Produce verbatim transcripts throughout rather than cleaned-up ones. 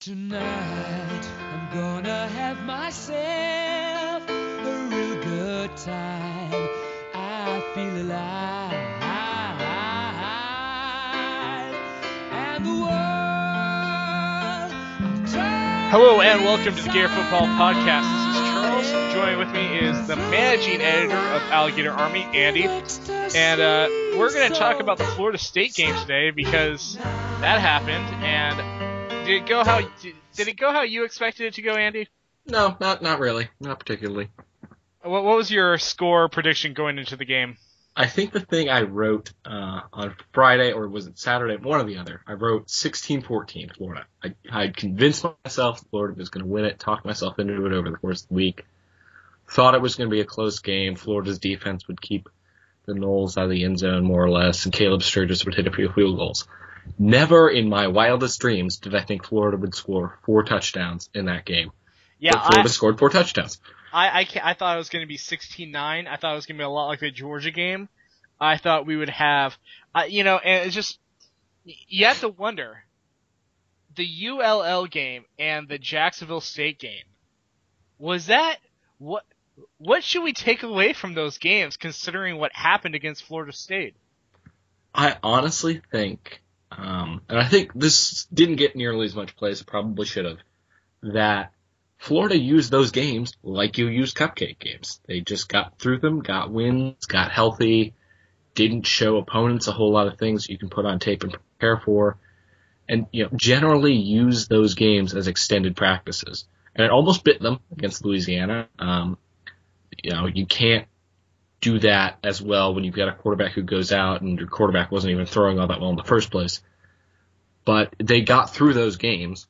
Tonight I'm gonna have myself a real good time. I feel alive, and the world turns. Hello and welcome to the Gator Football Podcast. This is Charles. Joining with me is the managing editor of Alligator Army, Andy. And uh, we're going to talk about the Florida State game today because that happened. And did it go how did it go how you expected it to go, Andy? No, not not really, not particularly. What, what was your score prediction going into the game? I think the thing I wrote uh, on Friday, or was it Saturday, one or the other, I wrote sixteen fourteen Florida. I I'd convinced myself Florida was going to win it, talked myself into it over the course of the week. Thought it was going to be a close game. Florida's defense would keep the Noles out of the end zone more or less, and Caleb Sturgis would hit a few field goals. Never in my wildest dreams did I think Florida would score four touchdowns in that game. Yeah, but Florida I, scored four touchdowns. I, I, I thought it was going to be sixteen nine. I thought it was going to be a lot like the Georgia game. I thought we would have, uh, you know, and it's just, you have to wonder, the U L L game and the Jacksonville State game, was that, what, what should we take away from those games considering what happened against Florida State? I honestly think, um, and I think this didn't get nearly as much play as it probably should have, that Florida used those games like you use cupcake games. They just got through them, got wins, got healthy, didn't show opponents a whole lot of things you can put on tape and prepare for, and you know generally use those games as extended practices. And it almost bit them against Louisiana. Um, you know, you can't do that as well when you've got a quarterback who goes out and your quarterback wasn't even throwing all that well in the first place. But they got through those games,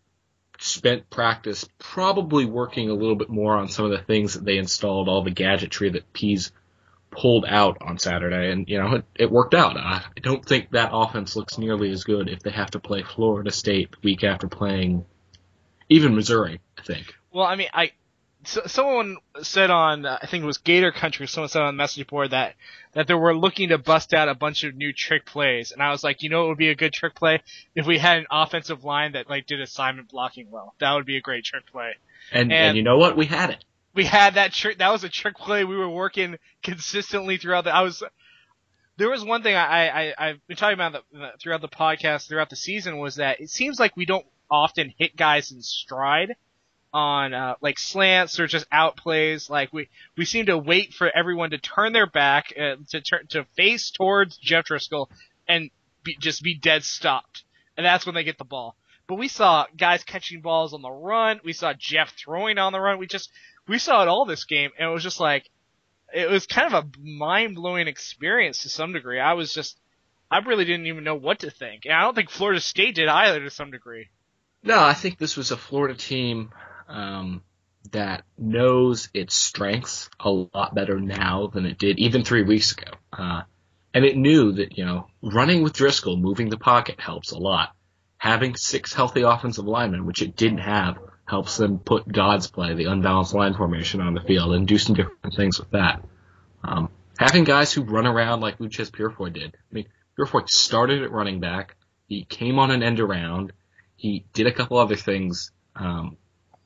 spent practice probably working a little bit more on some of the things that they installed, all the gadgetry that Pease pulled out on Saturday, and you know it, it worked out. I don't think that offense looks nearly as good if they have to play Florida State the week after playing even Missouri, I think. Well, I mean, I so, someone said on, uh, I think it was Gator Country, someone said on the message board that, that they were looking to bust out a bunch of new trick plays. And I was like, you know what would be a good trick play? If we had an offensive line that like did assignment blocking well. That would be a great trick play. And, and, and you know what? We had it. We had that trick. That was a trick play we were working consistently throughout the, I was, there was one thing I, I, I've been talking about the, throughout the podcast, throughout the season, was that it seems like we don't often hit guys in stride on uh, like slants or just out plays. Like we, we seem to wait for everyone to turn their back uh, to turn to face towards Jeff Driscoll and be, just be dead stopped, and that's when they get the ball. But we saw guys catching balls on the run. We saw Jeff throwing on the run. We just we saw it all this game, and it was just like it was kind of a mind blowing experience to some degree. I was just I really didn't even know what to think, and I don't think Florida State did either to some degree. No, I think this was a Florida team um, that knows its strengths a lot better now than it did even three weeks ago. Uh, and it knew that, you know, running with Driscoll, moving the pocket helps a lot. Having six healthy offensive linemen, which it didn't have, helps them put God's play, the unbalanced line formation, on the field and do some different things with that. Um, having guys who run around like Uchez Purefoy did. I mean, Purefoy started at running back. He came on an end around. He did a couple other things um,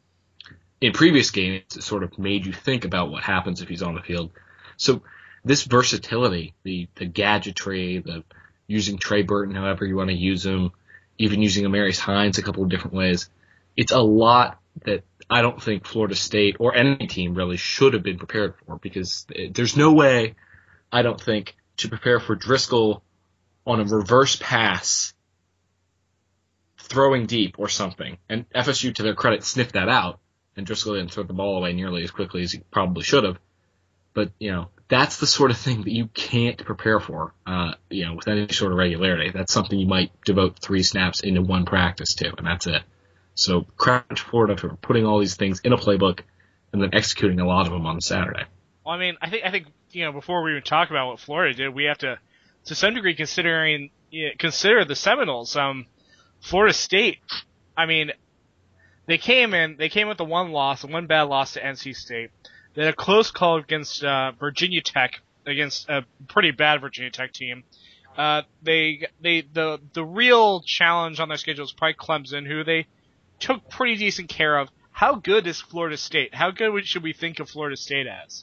in previous games that sort of made you think about what happens if he's on the field. So this versatility, the, the gadgetry, the using Trey Burton however you want to use him, even using Amarius Hines a couple of different ways, it's a lot that I don't think Florida State or any team really should have been prepared for, because there's no way, I don't think, to prepare for Driscoll on a reverse pass throwing deep or something. And F S U, to their credit, sniffed that out, and Driscoll didn't throw the ball away nearly as quickly as he probably should have. But, you know, that's the sort of thing that you can't prepare for, uh, you know, with any sort of regularity. That's something you might devote three snaps into one practice to, and that's it. So credit to Florida for putting all these things in a playbook and then executing a lot of them on Saturday. Well, I mean, I think, I think, you know, before we even talk about what Florida did, we have to, to some degree, considering, you know, consider the Seminoles. Um, Florida State, I mean, they came in, they came with the one loss, one bad loss to N C State. They had a close call against uh, Virginia Tech, against a pretty bad Virginia Tech team. Uh, they, they, the, the real challenge on their schedule is probably Clemson, who they, took pretty decent care of. How good is Florida State? How good should we think of Florida State as?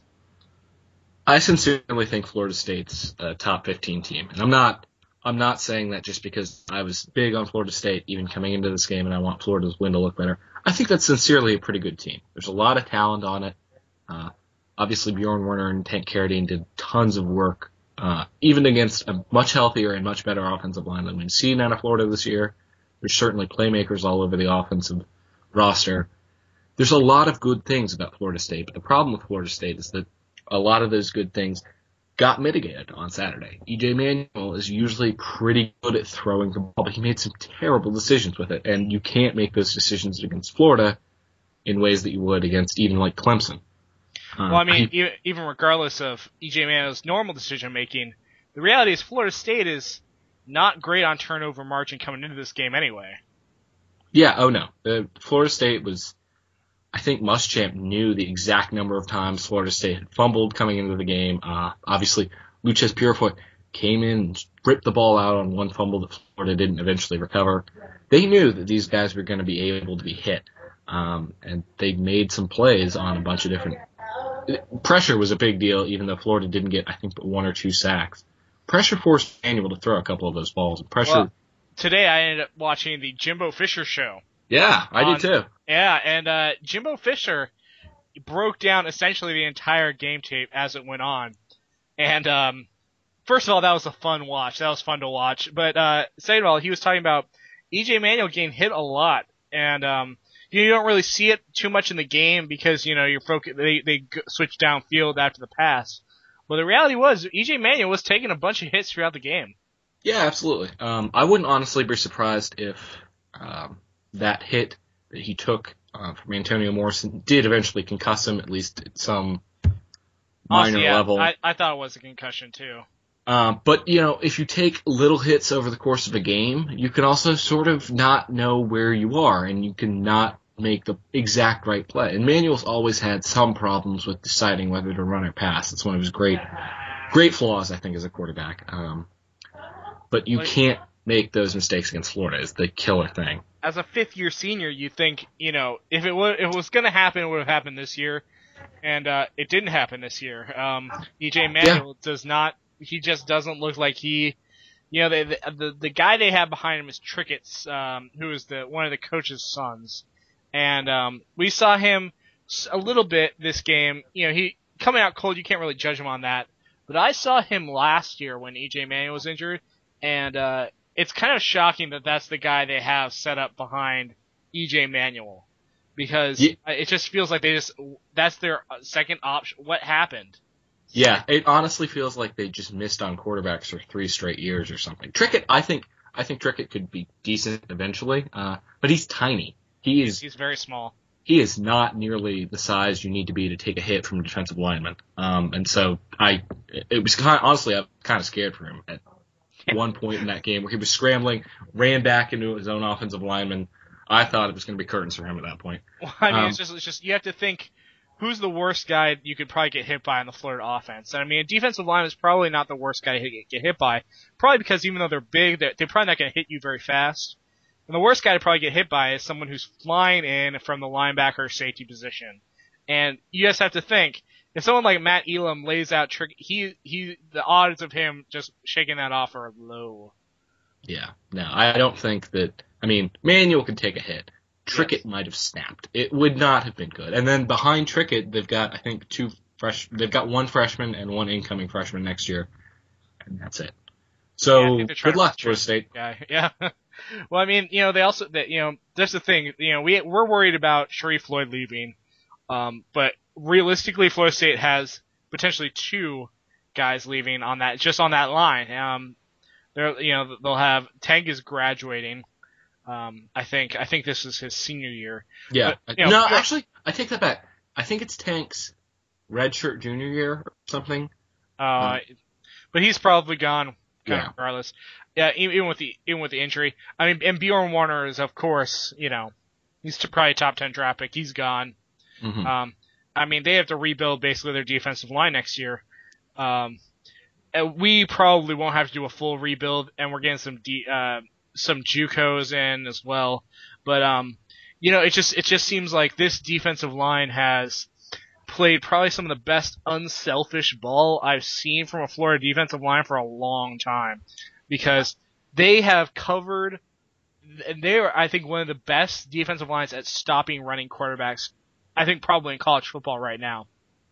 I sincerely think Florida State's a top fifteen team, and I'm not. I'm not saying that just because I was big on Florida State even coming into this game, and I want Florida's win to look better. I think that's sincerely a pretty good team. There's a lot of talent on it. Uh, obviously, Bjorn Werner and Tank Carradine did tons of work, uh, even against a much healthier and much better offensive line than we've seen out of Florida this year. There's certainly playmakers all over the offensive roster. There's a lot of good things about Florida State, but the problem with Florida State is that a lot of those good things got mitigated on Saturday. E J Manuel is usually pretty good at throwing the ball, but he made some terrible decisions with it, and you can't make those decisions against Florida in ways that you would against even like Clemson. Um, well, I mean, he, even regardless of E J Manuel's normal decision-making, the reality is Florida State is not great on turnover margin coming into this game anyway. Yeah, oh no. Uh, Florida State was... I think Muschamp knew the exact number of times Florida State had fumbled coming into the game. Uh, obviously, Lucas Purifoy came in and ripped the ball out on one fumble that Florida didn't eventually recover. They knew that these guys were going to be able to be hit, um, and they made some plays on a bunch of different... Pressure was a big deal, even though Florida didn't get, I think, but one or two sacks. Pressure forced Manuel to throw a couple of those balls. And pressure. Well, today I ended up watching the Jimbo Fisher show. Yeah, I on, did too. Yeah, and uh, Jimbo Fisher broke down essentially the entire game tape as it went on. And um, first of all, that was a fun watch. That was fun to watch. But uh, second of all, he was talking about E J Manuel getting hit a lot, and um, you don't really see it too much in the game because you know you're focus- they they switch downfield after the pass. But the reality was E J Manuel was taking a bunch of hits throughout the game. Yeah, absolutely. Um, I wouldn't honestly be surprised if um, that hit that he took uh, from Antonio Morrison did eventually concuss him, at least at some minor Honestly, yeah, level. I, I thought it was a concussion too. Um, but, you know, if you take little hits over the course of a game, you can also sort of not know where you are, and you can not make the exact right play. And Manuel's always had some problems with deciding whether to run or pass. It's one of his great, great flaws, I think, as a quarterback. Um, but you Like, can't make those mistakes against Florida is the killer thing. As a fifth-year senior, you think, you know, if it was, if it was going to happen, it would have happened this year. And uh, it didn't happen this year. Um, E J Manuel yeah. does not, he just doesn't look like he, you know, the the, the guy they have behind him is Trickett's, um, who is the one of the coach's sons. And um, we saw him a little bit this game. You know, he coming out cold, you can't really judge him on that. But I saw him last year when E J Manuel was injured, and uh, it's kind of shocking that that's the guy they have set up behind E J Manuel. Because yeah. it just feels like they just, that's their second option. What happened? Yeah, it honestly feels like they just missed on quarterbacks for three straight years or something. Trickett, I think, I think Trickett could be decent eventually, uh, but he's tiny. He is. He's very small. He is not nearly the size you need to be to take a hit from a defensive lineman. Um, and so I, it was kind of, honestly, I'm kind of scared for him at one point in that game where he was scrambling, ran back into his own offensive lineman. I thought it was going to be curtains for him at that point. Well, I mean, um, it's just, it's just, you have to think, who's the worst guy you could probably get hit by on the Florida offense? And I mean, a defensive line is probably not the worst guy to get, get hit by. Probably because even though they're big, they're, they're probably not going to hit you very fast. And the worst guy to probably get hit by is someone who's flying in from the linebacker or safety position. And you just have to think, if someone like Matt Elam lays out trick, he, he, the odds of him just shaking that off are low. Yeah, no, I don't think that, I mean, Manuel could take a hit. Trickett yes. might have snapped. It would not have been good. And then behind Trickett, they've got, I think, two fresh, they've got one freshman and one incoming freshman next year. And that's it. So, yeah, good luck, Florida State. Yeah, yeah. Well, I mean, you know, they also, that you know, that's the thing, you know, we, we're worried about Sharif Floyd leaving. Um, but realistically, Florida State has potentially two guys leaving on that, just on that line. Um, they're, you know, they'll have, Tank is graduating. Um, I think, I think this is his senior year. Yeah. But, you know, no, actually, I take that back. I think it's Tank's redshirt junior year or something. Uh, um, but he's probably gone, kind yeah. of regardless. Yeah, even with the, even with the injury. I mean, and Bjorn Warner is, of course, you know, he's probably a top ten draft pick. He's gone. Mm-hmm. Um, I mean, they have to rebuild basically their defensive line next year. Um, we probably won't have to do a full rebuild, and we're getting some de- uh, some JUCOs in as well. But um, you know, it just it just seems like this defensive line has played probably some of the best unselfish ball I've seen from a Florida defensive line for a long time, because they have covered, and they are, I think, one of the best defensive lines at stopping running quarterbacks, I think, probably in college football right now.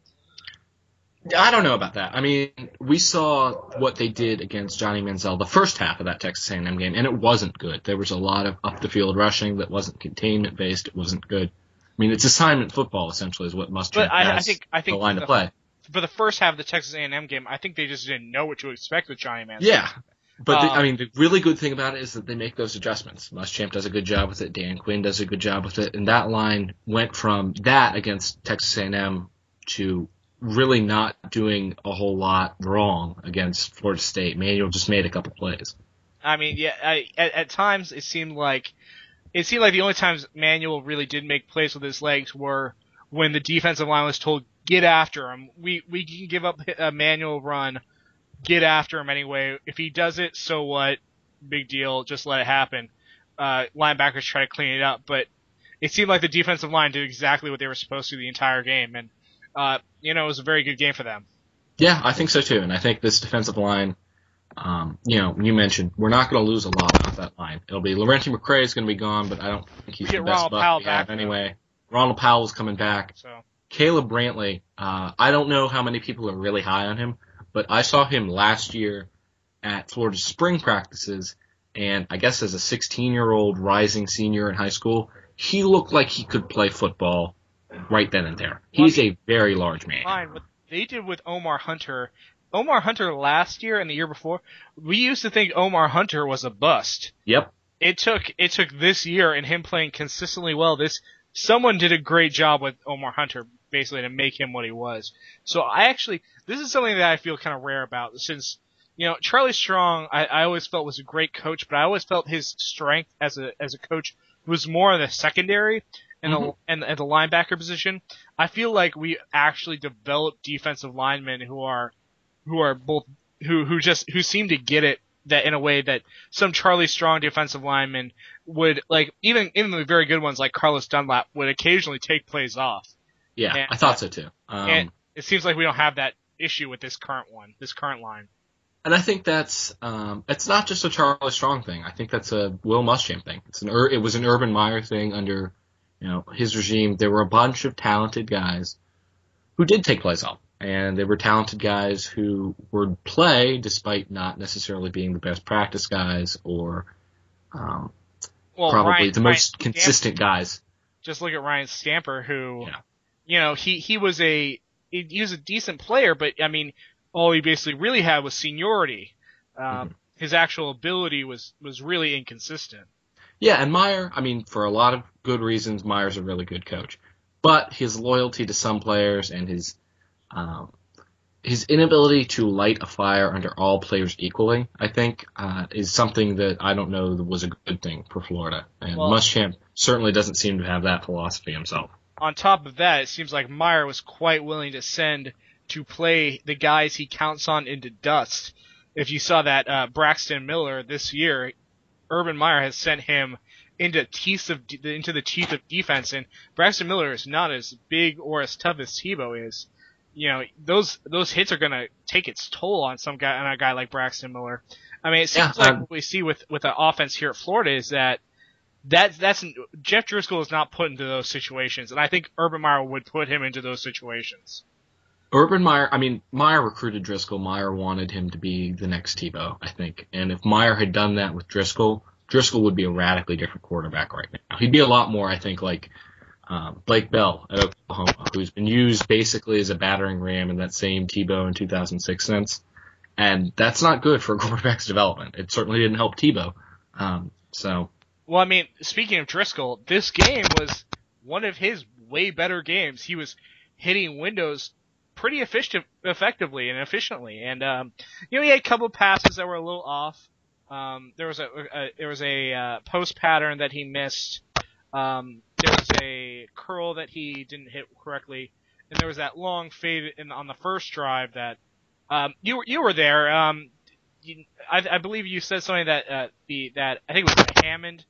I don't know about that. I mean, we saw what they did against Johnny Manziel the first half of that Texas A and M game, and it wasn't good. There was a lot of up-the-field rushing that wasn't containment-based. It wasn't good. I mean, it's assignment football, essentially, is what Muschamp I, has I think, I think the line the, to play. For the first half of the Texas A and M game, I think they just didn't know what to expect with Johnny Manziel. Yeah. But, um, the, I mean, the really good thing about it is that they make those adjustments. Muschamp does a good job with it. Dan Quinn does a good job with it. And that line went from that against Texas A and M to really not doing a whole lot wrong against Florida State. Manuel just made a couple plays. I mean, yeah, I, at, at times it seemed like it seemed like the only times Manuel really did make plays with his legs were when the defensive line was told, get after him. We we can give up a Manuel run. Get after him anyway. If he does it, so what? Big deal. Just let it happen. Uh, linebackers try to clean it up, but it seemed like the defensive line did exactly what they were supposed to the entire game, and uh, you know, it was a very good game for them. Yeah, I think so too, and I think this defensive line, um, you know, you mentioned we're not going to lose a lot off that line. It'll be Laurenti McCray is going to be gone, but I don't think he's We the get best Ronald buck Powell we have back, anyway. Ronald Powell's coming back. So Caleb Brantley, uh, I don't know how many people are really high on him, but I saw him last year at Florida's spring practices, and I guess as a sixteen-year-old rising senior in high school, he looked like he could play football right then and there. He's a very large man. fine. What they did with Omar Hunter, Omar Hunter last year and the year before, we used to think Omar Hunter was a bust. Yep. It took it took this year and him playing consistently well. This someone did a great job with Omar Hunter, basically, to make him what he was. So I actually, this is something that I feel kind of rare about, since, you know, Charlie Strong, I, I always felt was a great coach, but I always felt his strength as a as a coach was more in the secondary and Mm-hmm. the and, and the linebacker position. I feel like we actually developed defensive linemen who are who are both who who just who seem to get it, that in a way that some Charlie Strong defensive linemen would, like, even even the very good ones like Carlos Dunlap would occasionally take plays off. Yeah, And- I thought so too. Um, and it seems like we don't have that issue with this current one, this current line. And I think that's um, it's not just a Charlie Strong thing. I think that's a Will Muschamp thing. It's an Ur- it was an Urban Meyer thing under, you know, his regime. There were a bunch of talented guys who did take plays off, and they were talented guys who would play despite not necessarily being the best practice guys or um, Well, probably Ryan- the Ryan most Stamper- consistent guys. Just look at Ryan Stamper, who, Yeah. you know, he he was a he, he was a decent player, but I mean, all he basically really had was seniority. Um, Mm-hmm. His actual ability was was really inconsistent. Yeah, and Meyer, I mean, for a lot of good reasons, Meyer's a really good coach. But his loyalty to some players and his um, his inability to light a fire under all players equally, I think, uh, is something that I don't know was a good thing for Florida. And Well- Muschamp certainly doesn't seem to have that philosophy himself. On top of that, it seems like Meyer was quite willing to send to play the guys he counts on into dust. If you saw that uh, Braxton Miller this year, Urban Meyer has sent him into teeth of into the teeth of defense, and Braxton Miller is not as big or as tough as Tebow is. You know, those those hits are gonna take its toll on some guy on a guy like Braxton Miller. I mean, it seems Yeah, like um, what we see with with the offense here at Florida is that that's that's Jeff Driscoll is not put into those situations, and I think Urban Meyer would put him into those situations. Urban Meyer, I mean, Meyer recruited Driscoll. Meyer wanted him to be the next Tebow, I think. And if Meyer had done that with Driscoll, Driscoll would be a radically different quarterback right now. He'd be a lot more, I think, like um, Blake Bell at Oklahoma, who's been used basically as a battering ram in that same Tebow in two thousand six sense. And that's not good for a quarterback's development. It certainly didn't help Tebow. Um, so, Well, I mean, speaking of Driscoll, this game was one of his way better games. He was hitting windows pretty efficient, effectively and efficiently, and um, you know, he had a couple of passes that were a little off. Um, there was a, a there was a uh, post pattern that he missed. Um, there was a curl that he didn't hit correctly, and there was that long fade in, on the first drive that um, you were you were there. Um, you, I, I believe you said something that uh, the that I think it was Hammond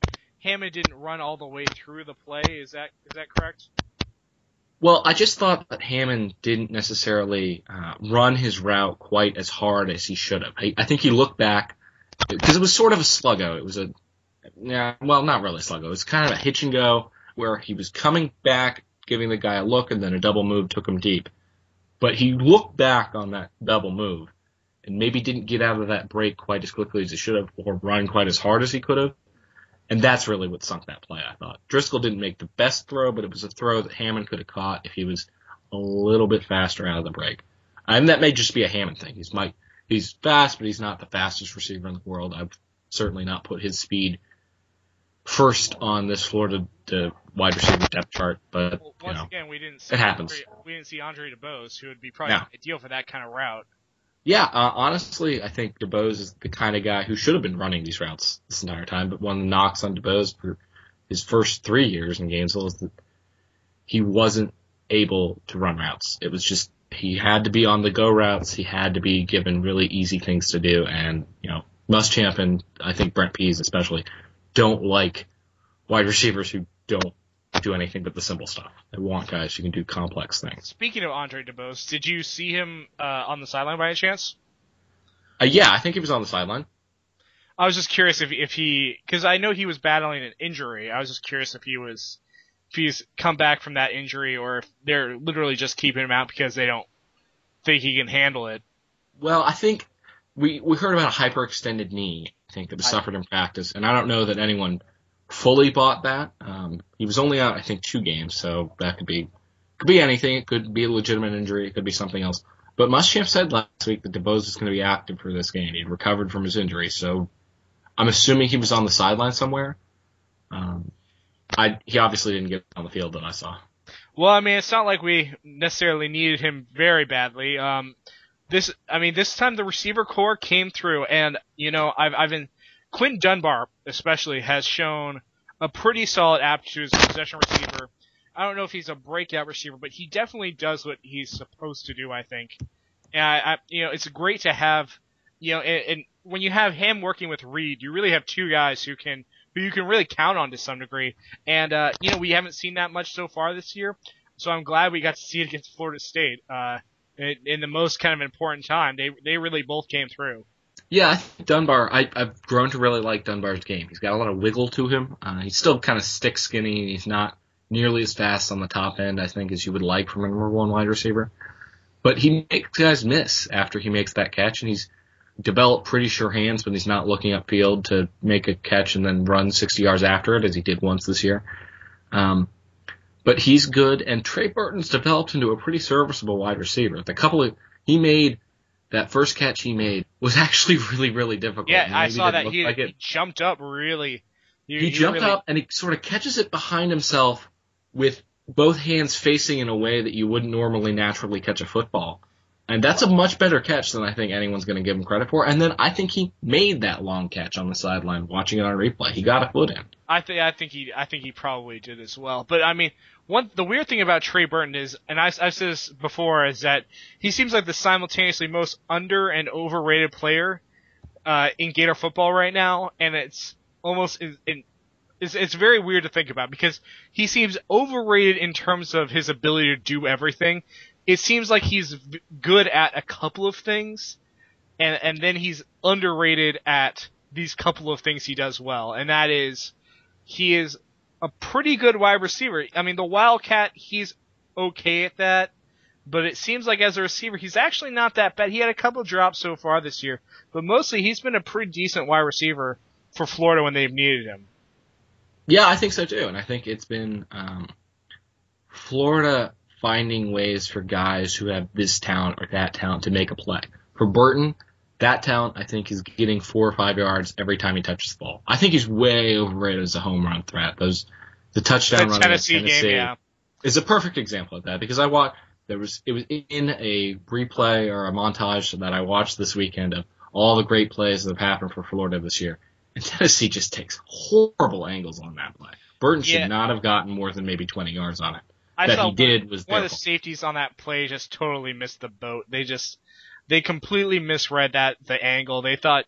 Hammond didn't run all the way through the play. Is that is that correct? Well, I just thought that Hammond didn't necessarily uh, run his route quite as hard as he should have. I, I think he looked back because it was sort of a sluggo. It was a yeah, well, not really a sluggo. It was kind of a hitch and go where he was coming back, giving the guy a look, and then a double move took him deep. But he looked back on that double move and maybe didn't get out of that break quite as quickly as he should have or run quite as hard as he could have. And that's really what sunk that play, I thought. Driscoll didn't make the best throw, but it was a throw that Hammond could have caught if he was a little bit faster out of the break. And that may just be a Hammond thing. He's might, he's fast, but he's not the fastest receiver in the world. I've certainly not put his speed first on this Florida to wide receiver depth chart, but well, once you know, again, we didn't see it happens. Andre, we didn't see Andre DeBose, who would be probably No. ideal for that kind of route. Yeah, uh, honestly, I think DeBose is the kind of guy who should have been running these routes this entire time, but one of the knocks on DeBose for his first three years in Gainesville is that he wasn't able to run routes. It was just, he had to be on the go routes, he had to be given really easy things to do, and, you know, Muschamp and I think Brent Pease especially don't like wide receivers who don't do anything but the simple stuff. They want guys who can do complex things. Speaking of Andre DeBose, did you see him uh, on the sideline by any chance? Uh, yeah, I think he was on the sideline. I was just curious if if he, because I know he was battling an injury. I was just curious if he was, if he's come back from that injury, or if they're literally just keeping him out because they don't think he can handle it. Well, I think we we heard about a hyperextended knee. I think that was I, suffered in practice, and I don't know that anyone fully bought that. Um, he was only out, I think, two games, so that could be could be anything. It could be a legitimate injury. It could be something else. But Muschamp said last week that DeBose is going to be active for this game. He had recovered from his injury, so I'm assuming he was on the sideline somewhere. Um, I he obviously didn't get on the field that I saw. Well, I mean, it's not like we necessarily needed him very badly. Um, this, I mean, this time the receiver core came through, and you know, I've I've been. Quinn Dunbar, especially, has shown a pretty solid aptitude as a possession receiver. I don't know if he's a breakout receiver, but he definitely does what he's supposed to do, I think. And, I, I, you know, it's great to have, you know, and, and when you have him working with Reed, you really have two guys who can, who you can really count on to some degree. And, uh, you know, we haven't seen that much so far this year, so I'm glad we got to see it against Florida State, uh, in, in the most kind of important time. They, they really both came through. Yeah, I think Dunbar, I, I've grown to really like Dunbar's game. He's got a lot of wiggle to him. Uh, he's still kind of stick skinny, and he's not nearly as fast on the top end, I think, as you would like from a number one wide receiver. But he makes guys miss after he makes that catch, and he's developed pretty sure hands when he's not looking upfield to make a catch and then run sixty yards after it, as he did once this year. Um, but he's good, and Trey Burton's developed into a pretty serviceable wide receiver. The couple of, he made... That first catch he made was actually really, really difficult. Yeah, I saw that. He, like he jumped up really. He, he jumped really... up and he sort of catches it behind himself with both hands facing in a way that you wouldn't normally naturally catch a football. And that's a much better catch than I think anyone's going to give him credit for. And then I think he made that long catch on the sideline watching it on replay. He got a foot in. I think I think he I think he probably did as well. But I mean, one the weird thing about Trey Burton is, and I, I've said this before, is that he seems like the simultaneously most under and overrated player uh, in Gator football right now, and it's almost in, it's it's very weird to think about because he seems overrated in terms of his ability to do everything. It seems like he's v- good at a couple of things, and and then he's underrated at these couple of things he does well, and that is he is a pretty good wide receiver. I mean, the Wildcat, he's okay at that, but it seems like as a receiver, he's actually not that bad. He had a couple of drops so far this year, but mostly he's been a pretty decent wide receiver for Florida when they've needed him. Yeah, I think so too, and I think it's been um, Florida finding ways for guys who have this talent or that talent to make a play. For Burton, that talent, I think, is getting four or five yards every time he touches the ball. I think he's way overrated as a home run threat. Those the touchdown the run Tennessee, against Tennessee game, yeah. is a perfect example of that because I watched there was it was in a replay or a montage that I watched this weekend of all the great plays that have happened for Florida this year. And Tennessee just takes horrible angles on that play. Burton should yeah. not have gotten more than maybe twenty yards on it. I that thought he did was one their of the fault. safeties on that play just totally missed the boat. They just they completely misread that the angle. They thought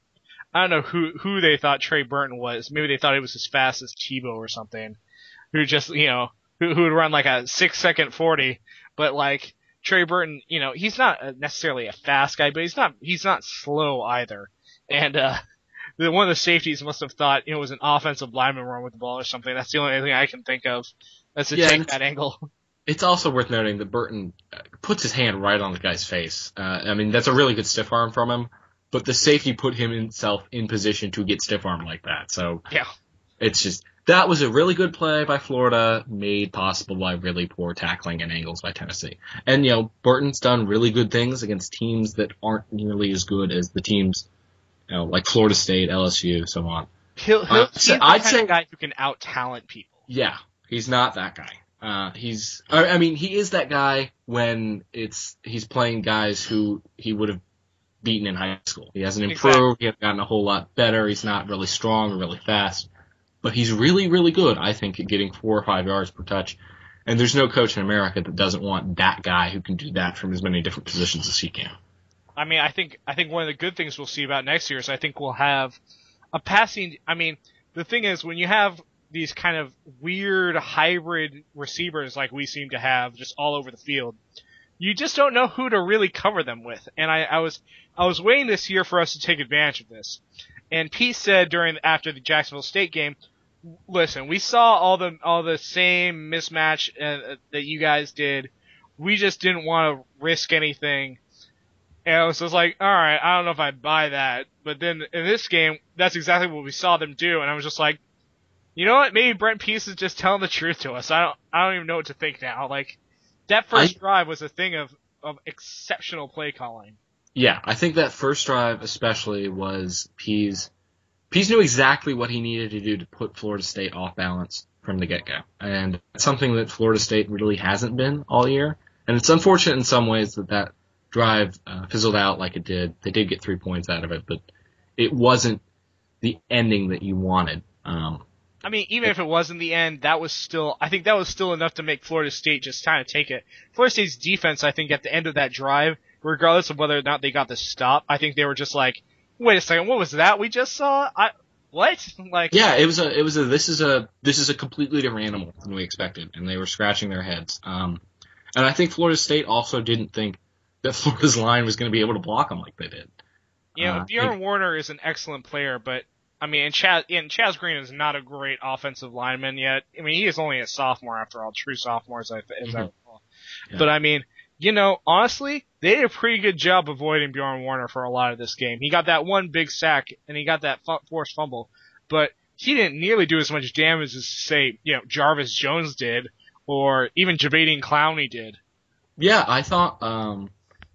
I don't know who who they thought Trey Burton was. Maybe they thought he was as fast as Tebow or something. Who just, you know, who, who would run like a six second forty. But like Trey Burton, you know, he's not necessarily a fast guy, but he's not he's not slow either. And uh, the, one of the safeties must have thought it was an offensive lineman run with the ball or something. That's the only thing I can think of. That's to yeah, take that angle. It's also worth noting that Burton puts his hand right on the guy's face. Uh, I mean, that's a really good stiff arm from him, but the safety put him himself in position to get stiff armed like that. So yeah, it's just, that was a really good play by Florida, made possible by really poor tackling and angles by Tennessee. And, you know, Burton's done really good things against teams that aren't nearly as good as the teams, you know, like Florida State, L S U, so on. He'll, he'll, uh, he's so the I'd kind say, of guy who can out-talent people. Yeah, he's not that guy. Uh, he's, I mean, he is that guy when it's, he's playing guys who he would have beaten in high school. He hasn't improved. Exactly. He hasn't gotten a whole lot better. He's not really strong or really fast, but he's really, really good, I think, at getting four or five yards per touch. And there's no coach in America that doesn't want that guy who can do that from as many different positions as he can. I mean, I think, I think one of the good things we'll see about next year is I think we'll have a passing, I mean, the thing is when you have these kind of weird hybrid receivers like we seem to have just all over the field, you just don't know who to really cover them with. And I, I was I was waiting this year for us to take advantage of this. And Pete said during after the Jacksonville State game, listen, we saw all the all the same mismatch uh, that you guys did. We just didn't want to risk anything. And I was just like, all right, I don't know if I buy that. But then in this game, that's exactly what we saw them do. And I was just like, you know what? Maybe Brent Pease is just telling the truth to us. I don't. I don't even know what to think now. Like that first I, drive was a thing of of exceptional play calling. Yeah, I think that first drive especially was Pease. Pease knew exactly what he needed to do to put Florida State off balance from the get-go, and it's something that Florida State really hasn't been all year. And it's unfortunate in some ways that that drive uh, fizzled out like it did. They did get three points out of it, but it wasn't the ending that you wanted. Um, I mean, even if it wasn't the end, that was still, I think that was still enough to make Florida State just kind of take it. Florida State's defense, I think, at the end of that drive, regardless of whether or not they got the stop, I think they were just like, wait a second, what was that we just saw? I, what? Like, yeah, it was a, it was a, this is a, this is a completely different animal than we expected, and they were scratching their heads. Um, and I think Florida State also didn't think that Florida's line was going to be able to block them like they did. You know, Uh, Bjorn think, Warner is an excellent player, but I mean, and Chaz, and Chaz Green is not a great offensive lineman yet. I mean, he is only a sophomore after all, true sophomore as I, as mm-hmm. I recall. Yeah. But I mean, you know, honestly, they did a pretty good job avoiding Bjorn Warner for a lot of this game. He got that one big sack and he got that f- forced fumble, but he didn't nearly do as much damage as, say, you know, Jarvis Jones did or even Jabadian Clowney did. Yeah, I thought, um,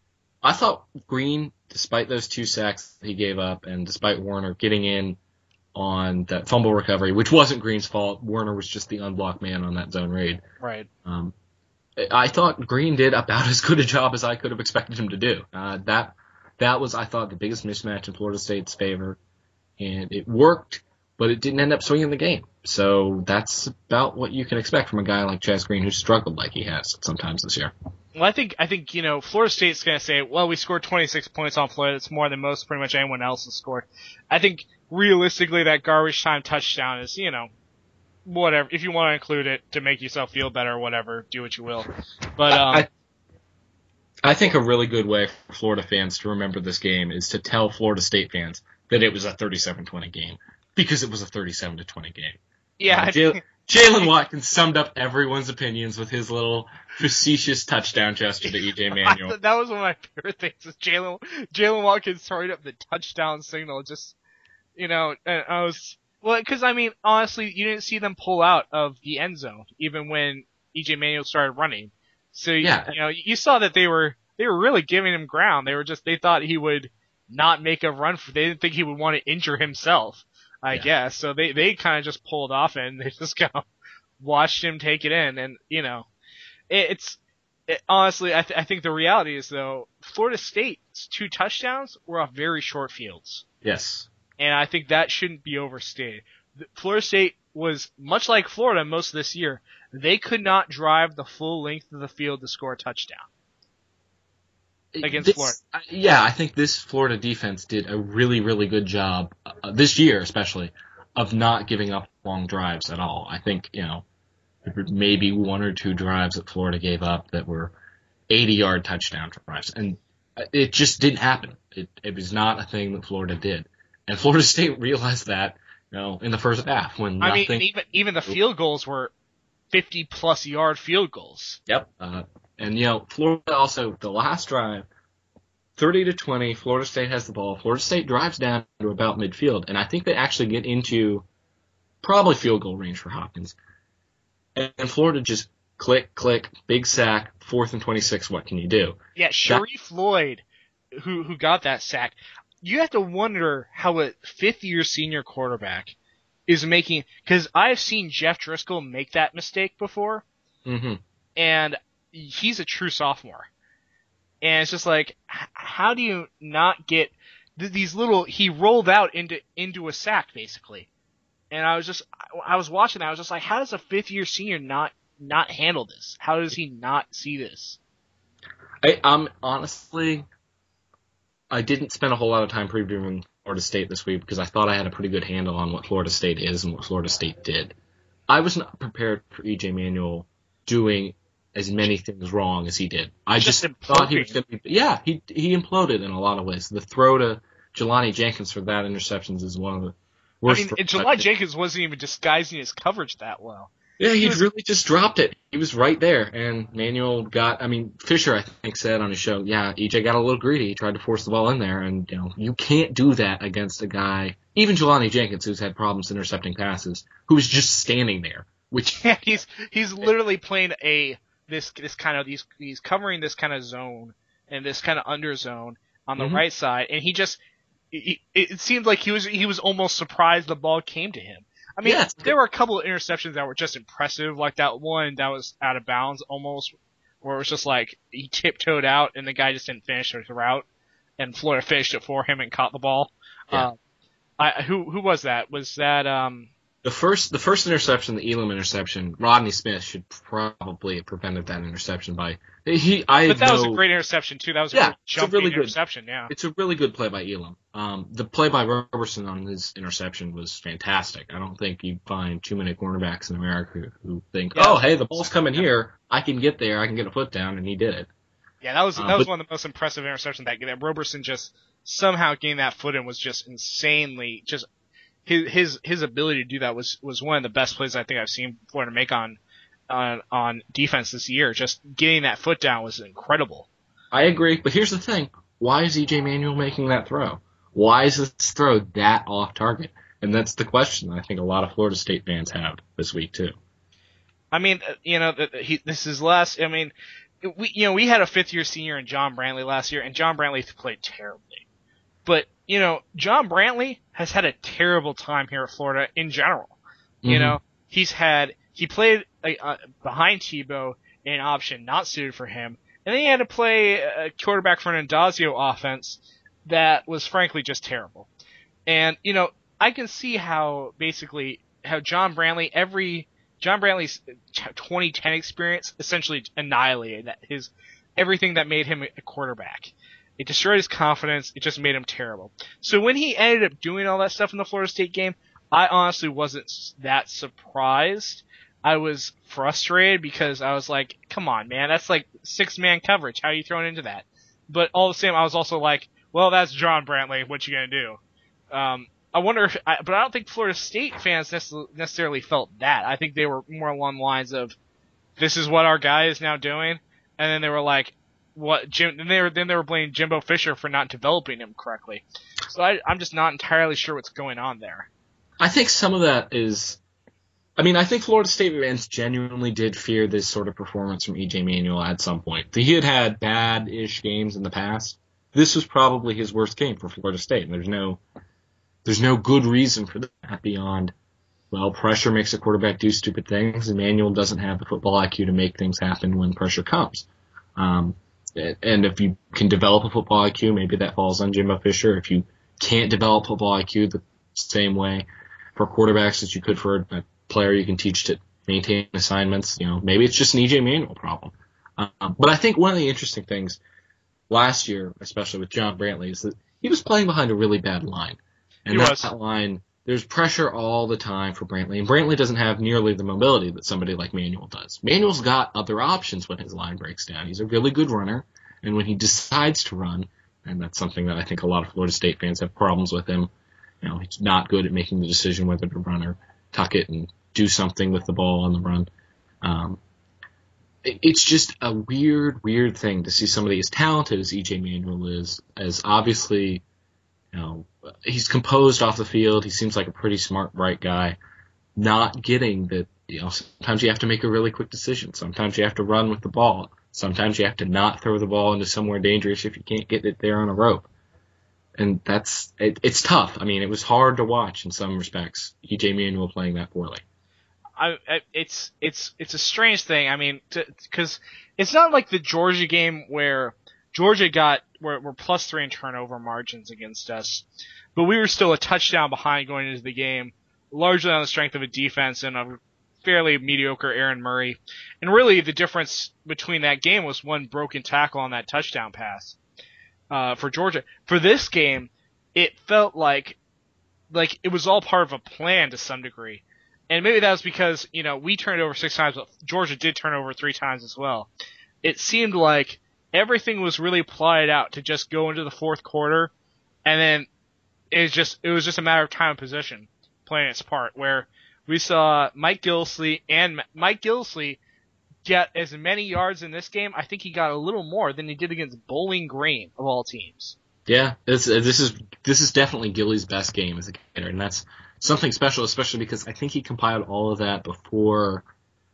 I thought Green, despite those two sacks he gave up and despite Warner getting in on that fumble recovery, which wasn't Green's fault. Warner was just the unblocked man on that zone raid. Right. Um, I thought Green did about as good a job as I could have expected him to do. Uh, that that was, I thought, the biggest mismatch in Florida State's favor, and it worked, but it didn't end up swinging the game. So that's about what you can expect from a guy like Chaz Green who struggled like he has sometimes this year. Well, I think, I think, you know, Florida State's going to say, well, we scored twenty-six points on Florida. That's more than most, pretty much anyone else has scored. I think, realistically, that garbage time touchdown is, you know, whatever. If you want to include it to make yourself feel better or whatever, do what you will. But, um. I, I think a really good way for Florida fans to remember this game is to tell Florida State fans that it was a thirty-seven twenty game. Because it was a thirty-seven to twenty game. Yeah, Uh, J- Jalen Watkins summed up everyone's opinions with his little facetious touchdown gesture to E J Manuel. that was one of my favorite things. Is Jalen Jalen Watkins throwing up the touchdown signal. Just, you know, and I was well, because I mean, honestly, you didn't see them pull out of the end zone even when E J Manuel started running. So you, Yeah. you know, you saw that they were they were really giving him ground. They were just they thought he would not make a run for. They didn't think he would want to injure himself. I Yeah. guess. So they, they kind of just pulled off and they just kind of watched him take it in. And, you know, it, it's, it, honestly, I, th- I think the reality is, though, Florida State's two touchdowns were off very short fields. Yes. And I think that shouldn't be overstated. The, Florida State was, much like Florida most of this year, they could not drive the full length of the field to score a touchdown. against this, Florida. Yeah, I think this Florida defense did a really, really good job, uh, this year especially, of not giving up long drives at all. I think, you know, maybe one or two drives that Florida gave up that were eighty-yard touchdown drives, and it just didn't happen. It, it was not a thing that Florida did. And Florida State realized that, you know, in the first half when nothing. I mean, even, even the field goals were fifty-plus yard field goals. Yep. Uh, and, you know, Florida also, the last drive, thirty to twenty, Florida State has the ball. Florida State drives down to about midfield, and I think they actually get into probably field goal range for Hopkins. And, and Florida just click, click, big sack, fourth and twenty-six, what can you do? Yeah, Sharif that, Lloyd, who who got that sack, you have to wonder how a fifth-year senior quarterback is making, because I've seen Jeff Driscoll make that mistake before, mm-hmm. and he's a true sophomore. And it's just like, how do you not get th- these little, he rolled out into into a sack, basically. And I was just, I was watching that, I was just like, how does a fifth-year senior not not handle this? How does he not see this? I, um, honestly, I didn't spend a whole lot of time previewing Florida State this week because I thought I had a pretty good handle on what Florida State is and what Florida State did. I was not prepared for E J Manuel doing as many things wrong as he did. I just, just thought he was going to be, yeah, he he imploded in a lot of ways. The throw to Jelani Jenkins for that interception is one of the worst. I mean, and Jelani Jenkins wasn't even disguising his coverage that well. Yeah, he really just dropped it. He was right there, and Manuel got, I mean, Fisher, I think, said on his show, yeah, E J got a little greedy. He tried to force the ball in there, and, you know, you can't do that against a guy, even Jelani Jenkins, who's had problems intercepting passes, who was just standing there, which... Yeah, he's, he's literally playing a, this, this kind of, he's, he's covering this kind of zone, and this kind of under zone on the mm-hmm. right side, and he just, it, it seemed like he was, he was almost surprised the ball came to him. I mean, yes. There were a couple of interceptions that were just impressive, like that one that was out of bounds almost, where it was just like he tiptoed out and the guy just didn't finish his route, and Florida finished it for him and caught the ball. Yeah. Uh, I, who who was that? Was that um? The first the first interception, the Elam interception, Rodney Smith should probably have prevented that interception by he. I but that know, was a great interception too. That was a yeah, really jumping really interception. Good, yeah, it's a really good play by Elam. Um, the play by Roberson on his interception was fantastic. I don't think you find too many cornerbacks in America who think, yeah. oh, hey, the ball's coming here, I can get there, I can get a foot down, and he did it. Yeah, that was that uh, was but, one of the most impressive interceptions that that Roberson just somehow getting that foot in was just insanely just. His his his ability to do that was, was one of the best plays I think I've seen Florida make on on on defense this year. Just getting that foot down was incredible. I agree, but here's the thing: why is E J Manuel making that throw? Why is this throw that off target? And that's the question I think a lot of Florida State fans have this week too. I mean, you know, he, this is last. I mean, we you know we had a fifth year senior in John Brantley last year, and John Brantley played terribly, but. You know, John Brantley has had a terrible time here at Florida in general. Mm-hmm. You know, he's had, he played uh, behind Tebow in an option not suited for him, and then he had to play a quarterback for an Indazio offense that was frankly just terrible. And, you know, I can see how basically, how John Brantley, every, John Brantley's twenty ten experience essentially annihilated that, his, everything that made him a quarterback. It destroyed his confidence. It just made him terrible. So when he ended up doing all that stuff in the Florida State game, I honestly wasn't that surprised. I was frustrated because I was like, come on, man, that's like six-man coverage. How are you throwing into that? But all the same, I was also like, well, that's John Brantley. What you gonna do? Um, I wonder if, I, but I don't think Florida State fans necessarily felt that. I think they were more along the lines of, this is what our guy is now doing. And then they were like, what Jim? Then they were then they were blaming Jimbo Fisher for not developing him correctly. So I, I'm just not entirely sure what's going on there. I think some of that is, I mean, I think Florida State fans genuinely did fear this sort of performance from E J Manuel at some point. He had had bad-ish games in the past. This was probably his worst game for Florida State, and there's no, there's no good reason for that beyond, well, pressure makes a quarterback do stupid things, and Manuel doesn't have the football I Q to make things happen when pressure comes. Um, And if you can develop a football I Q, maybe that falls on Jimbo Fisher. If you can't develop football I Q the same way for quarterbacks as you could for a player you can teach to maintain assignments, you know, maybe it's just an E J Manuel problem. Um, but I think one of the interesting things last year, especially with John Brantley, is that he was playing behind a really bad line. And He that, was. that line, there's pressure all the time for Brantley. And Brantley doesn't have nearly the mobility that somebody like Manuel does. Manuel's got other options when his line breaks down. He's a really good runner. And when he decides to run, and that's something that I think a lot of Florida State fans have problems with him, you know, he's not good at making the decision whether to run or tuck it and do something with the ball on the run. Um, it, it's just a weird, weird thing to see somebody as talented as E J Manuel is, as obviously, you know, he's composed off the field. He seems like a pretty smart, bright guy, not getting that, you know, sometimes you have to make a really quick decision. Sometimes you have to run with the ball. Sometimes you have to not throw the ball into somewhere dangerous if you can't get it there on a rope. And that's, it, it's tough. I mean, it was hard to watch in some respects, E J Manuel playing that poorly. I, I, it's it's it's a strange thing. I mean, because it's not like the Georgia game where Georgia got were, were plus three in turnover margins against us, but we were still a touchdown behind going into the game, largely on the strength of a defense and a fairly mediocre Aaron Murray. And really, the difference between that game was one broken tackle on that touchdown pass uh, for Georgia. For this game, it felt like like it was all part of a plan to some degree. And maybe that was because, you know, we turned over six times, but Georgia did turn over three times as well. It seemed like everything was really plotted out to just go into the fourth quarter, and then it was just it was just a matter of time and position playing its part, where we saw Mike Gillislee and Mike Gillislee get as many yards in this game. I think he got a little more than he did against Bowling Green, of all teams. Yeah, this, this is this is definitely Gilly's best game as a Gator, and that's something special, especially because I think he compiled all of that before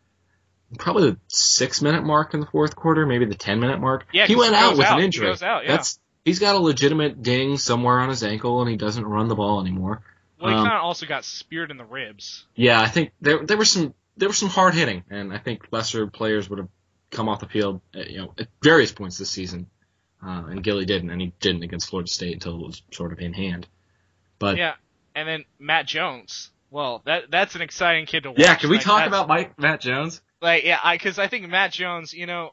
probably the six-minute mark in the fourth quarter, maybe the ten-minute mark. Yeah, he went he out with out. an injury. He goes out, yeah. That's he's got a legitimate ding somewhere on his ankle, and he doesn't run the ball anymore. Well, he um, kind of also got speared in the ribs. Yeah, I think there there was some there was some hard hitting, and I think lesser players would have come off the field, at, you know, at various points this season, uh, and Gilly didn't, and he didn't against Florida State until it was sort of in hand. But yeah. And then Matt Jones. Well, that that's an exciting kid to watch. Yeah, can we like, talk about Mike Matt Jones? Like, yeah, I because I think Matt Jones, you know,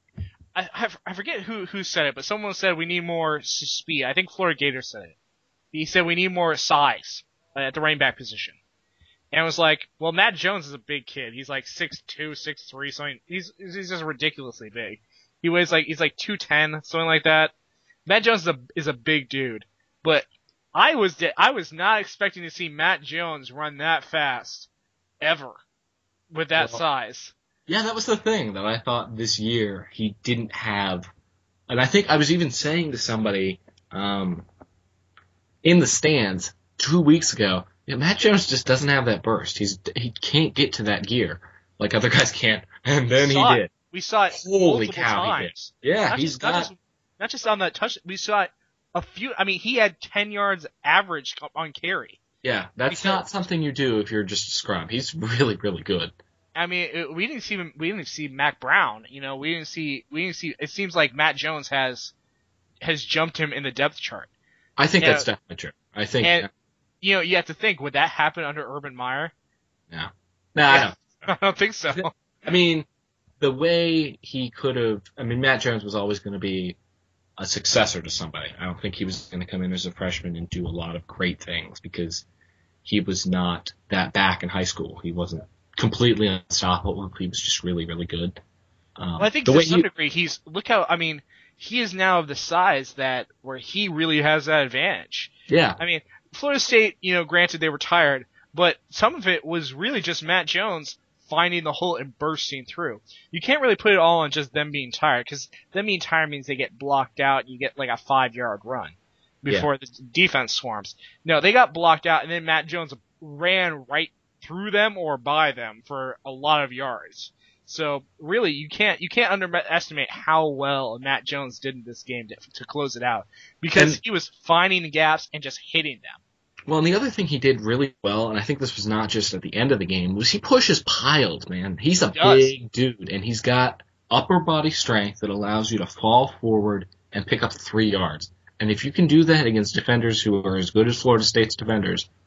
I, I I forget who who said it, but someone said we need more speed. I think Florida Gator said it. He said we need more size at the running back position. And it was like, well, Matt Jones is a big kid. He's like six two, six three, something. He's he's just ridiculously big. He weighs like he's like two ten, something like that. Matt Jones is a is a big dude, but I was I was not expecting to see Matt Jones run that fast ever with that well, size. Yeah, that was the thing that I thought this year he didn't have. And I think I was even saying to somebody um, in the stands two weeks ago, yeah, Matt Jones just doesn't have that burst. He's He can't get to that gear like other guys can. And then he it. did. We saw it Holy multiple cow, times. he did. Yeah, not he's just, got... Not just, not just on that touch. We saw it a few. I mean, he had ten yards average on carry. Yeah, that's because, not something you do if you're just a scrub. He's really, really good. I mean, it, we didn't see him, we didn't see Mac Brown. You know, we didn't see we didn't see. It seems like Matt Jones has has jumped him in the depth chart. I think and, that's definitely true. I think. And you know, you have to think, would that happen under Urban Meyer? No, no, I don't. I don't think so. I mean, the way he could have. I mean, Matt Jones was always going to be a successor to somebody. I don't think he was going to come in as a freshman and do a lot of great things because he was not that back in high school. He wasn't completely unstoppable. He was just really, really good. Um, well, I think the to way some he, degree, he's look how. I mean, he is now of the size that where he really has that advantage. Yeah. I mean, Florida State, you know, granted they were tired, but some of it was really just Matt Jones finding the hole and bursting through. You can't really put it all on just them being tired, because them being tired means they get blocked out and you get like a five-yard run before yeah. the defense swarms. No, they got blocked out, and then Matt Jones ran right through them or by them for a lot of yards. So really, you can't you can't underestimate how well Matt Jones did in this game to, to close it out, because and, he was finding the gaps and just hitting them. Well, and the other thing he did really well, and I think this was not just at the end of the game, was he pushes piles, man. He's a big dude, and he's got upper body strength that allows you to fall forward and pick up three yards. And if you can do that against defenders who are as good as Florida State's defenders,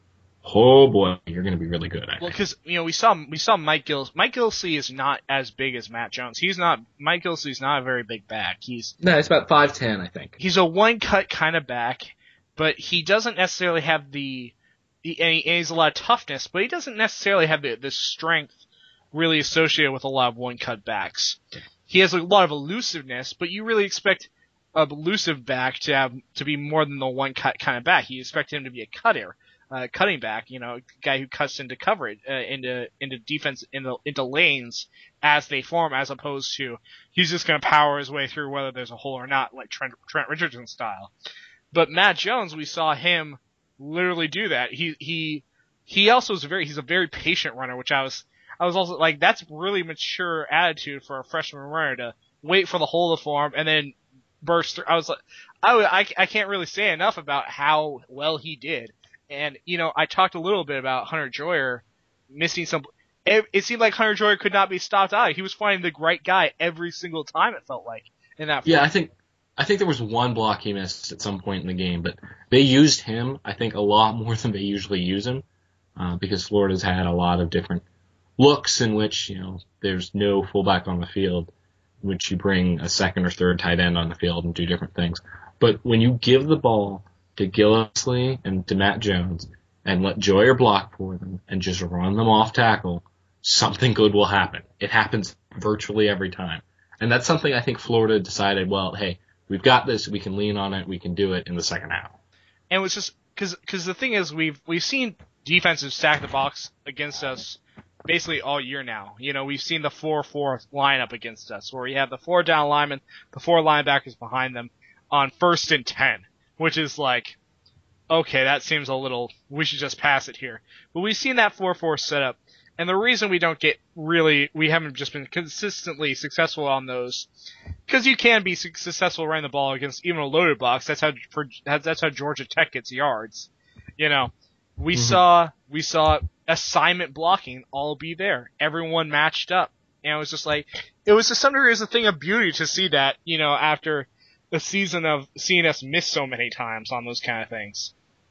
oh boy, you're going to be really good. I Well, think. because you know we saw we saw Mike Gill. Mike Gilsey is not as big as Matt Jones. He's not Mike Gilsey's not a very big back. He's No, it's about five ten, I think. he's a one cut kind of back, but he doesn't necessarily have the, the and, he, and he's a lot of toughness, but he doesn't necessarily have the the strength really associated with a lot of one cut backs. He has a lot of elusiveness, but you really expect a elusive back to have to be more than the one cut kind of back. You expect him to be a cutter. Uh, cutting back, you know, guy who cuts into coverage, uh, into into defense, into into lanes as they form, as opposed to he's just going to power his way through whether there's a hole or not, like Trent, Trent Richardson style. But Matt Jones, we saw him literally do that. He he he also is a very he's a very patient runner, which I was I was also like that's really mature attitude for a freshman runner to wait for the hole to form and then burst through. I was like I I, I can't really say enough about how well he did. And, you know, I talked a little bit about Hunter Joyer missing some. It, it seemed like Hunter Joyer could not be stopped out. He was finding the right guy every single time, it felt like, in that. Yeah, I think I think there was one block he missed at some point in the game, but they used him, I think, a lot more than they usually use him, uh, because Florida's had a lot of different looks in which, you know, there's no fullback on the field, in which you bring a second or third tight end on the field and do different things. But when you give the ball to Gillisley and to Matt Jones and let Joyer block for them and just run them off tackle, something good will happen. It happens virtually every time. And that's something I think Florida decided, well, hey, we've got this, we can lean on it, we can do it in the second half. And it was just, cause, cause the thing is we've, we've seen defenses stack the box against us basically all year now. You know, we've seen the four four lineup against us where you have the four down linemen, the four linebackers behind them on first and ten. Which is like, okay, that seems a little, we should just pass it here. But we've seen that four four setup, and the reason we don't get really, we haven't just been consistently successful on those, because you can be successful running the ball against even a loaded box. That's how, for, that's how Georgia Tech gets yards. You know, we mm-hmm. saw, we saw assignment blocking all be there. Everyone matched up. And it was just like, it was to some degree, it was a thing of beauty to see that, you know, after a season of seeing us miss so many times on those kind of things.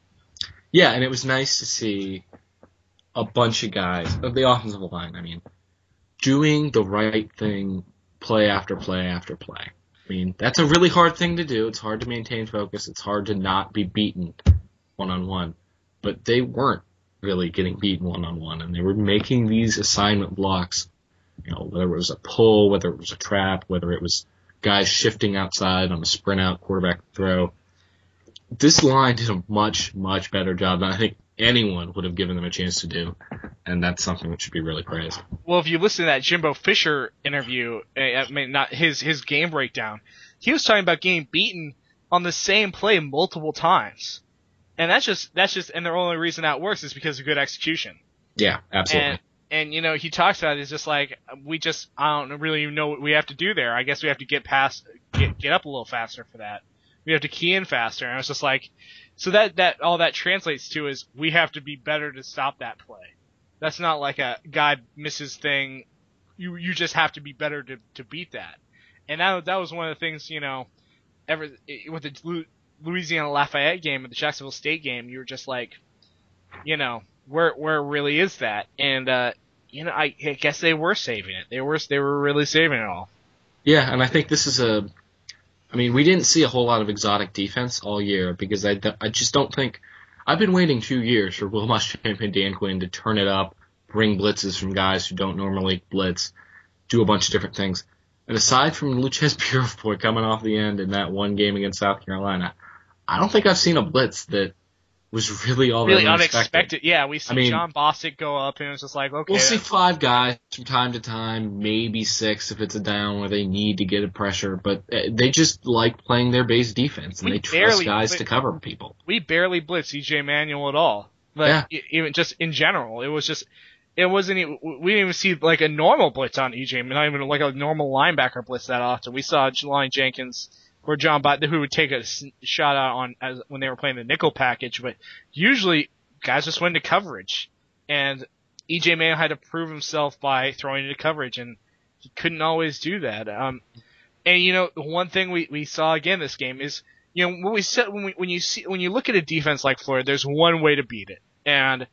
Yeah, and it was nice to see a bunch of guys, of the offensive line, I mean, doing the right thing play after play after play. I mean, that's a really hard thing to do. It's hard to maintain focus. It's hard to not be beaten one-on-one. But they weren't really getting beaten one-on-one, and they were making these assignment blocks, you know, whether it was a pull, whether it was a trap, whether it was guys shifting outside on a sprint out quarterback throw. This line did a much, much better job than I think anyone would have given them a chance to do, and that's something that should be really praised. Well, if you listen to that Jimbo Fisher interview, I mean, not his his game breakdown, he was talking about getting beaten on the same play multiple times, and that's just that's just and the only reason that works is because of good execution. Yeah, absolutely. And, And, you know, he talks about it, it's just like, we just, I don't really even know what we have to do there. I guess we have to get past, get, get up a little faster for that. We have to key in faster. And I was just like, so that, that, all that translates to is we have to be better to stop that play. That's not like a guy misses thing. You, you just have to be better to, to beat that. And that, that was one of the things, you know, ever, with the Louisiana Lafayette game and the Jacksonville State game, you were just like, you know, where, where really is that? And, uh, you know, I, I guess they were saving it. They were, they were really saving it all. Yeah, and I think this is a, I mean, we didn't see a whole lot of exotic defense all year because I, I just don't think, I've been waiting two years for Will Muschamp and Dan Quinn to turn it up, bring blitzes from guys who don't normally blitz, do a bunch of different things. And aside from Luchez Purifoy coming off the end in that one game against South Carolina, I don't think I've seen a blitz that was really all really that unexpected. unexpected. Yeah, we see I mean, John Bostic go up, and it was just like, okay. We'll see five guys from time to time, maybe six if it's a down where they need to get a pressure, but they just like playing their base defense, and we they trust barely, guys we, to cover people. We barely blitzed E J Manuel at all. Like, yeah. Even just in general, it was just, it wasn't even, we didn't even see like a normal blitz on E J, not even like a normal linebacker blitz that often. We saw Jelani Jenkins or John Bott, who would take a shot out on as when they were playing the nickel package, but usually guys just went into coverage, and E J Manuel had to prove himself by throwing into coverage, and he couldn't always do that. Um, and you know, one thing we, we saw again this game is, you know, when we said when we when you see when you look at a defense like Florida, there's one way to beat it, and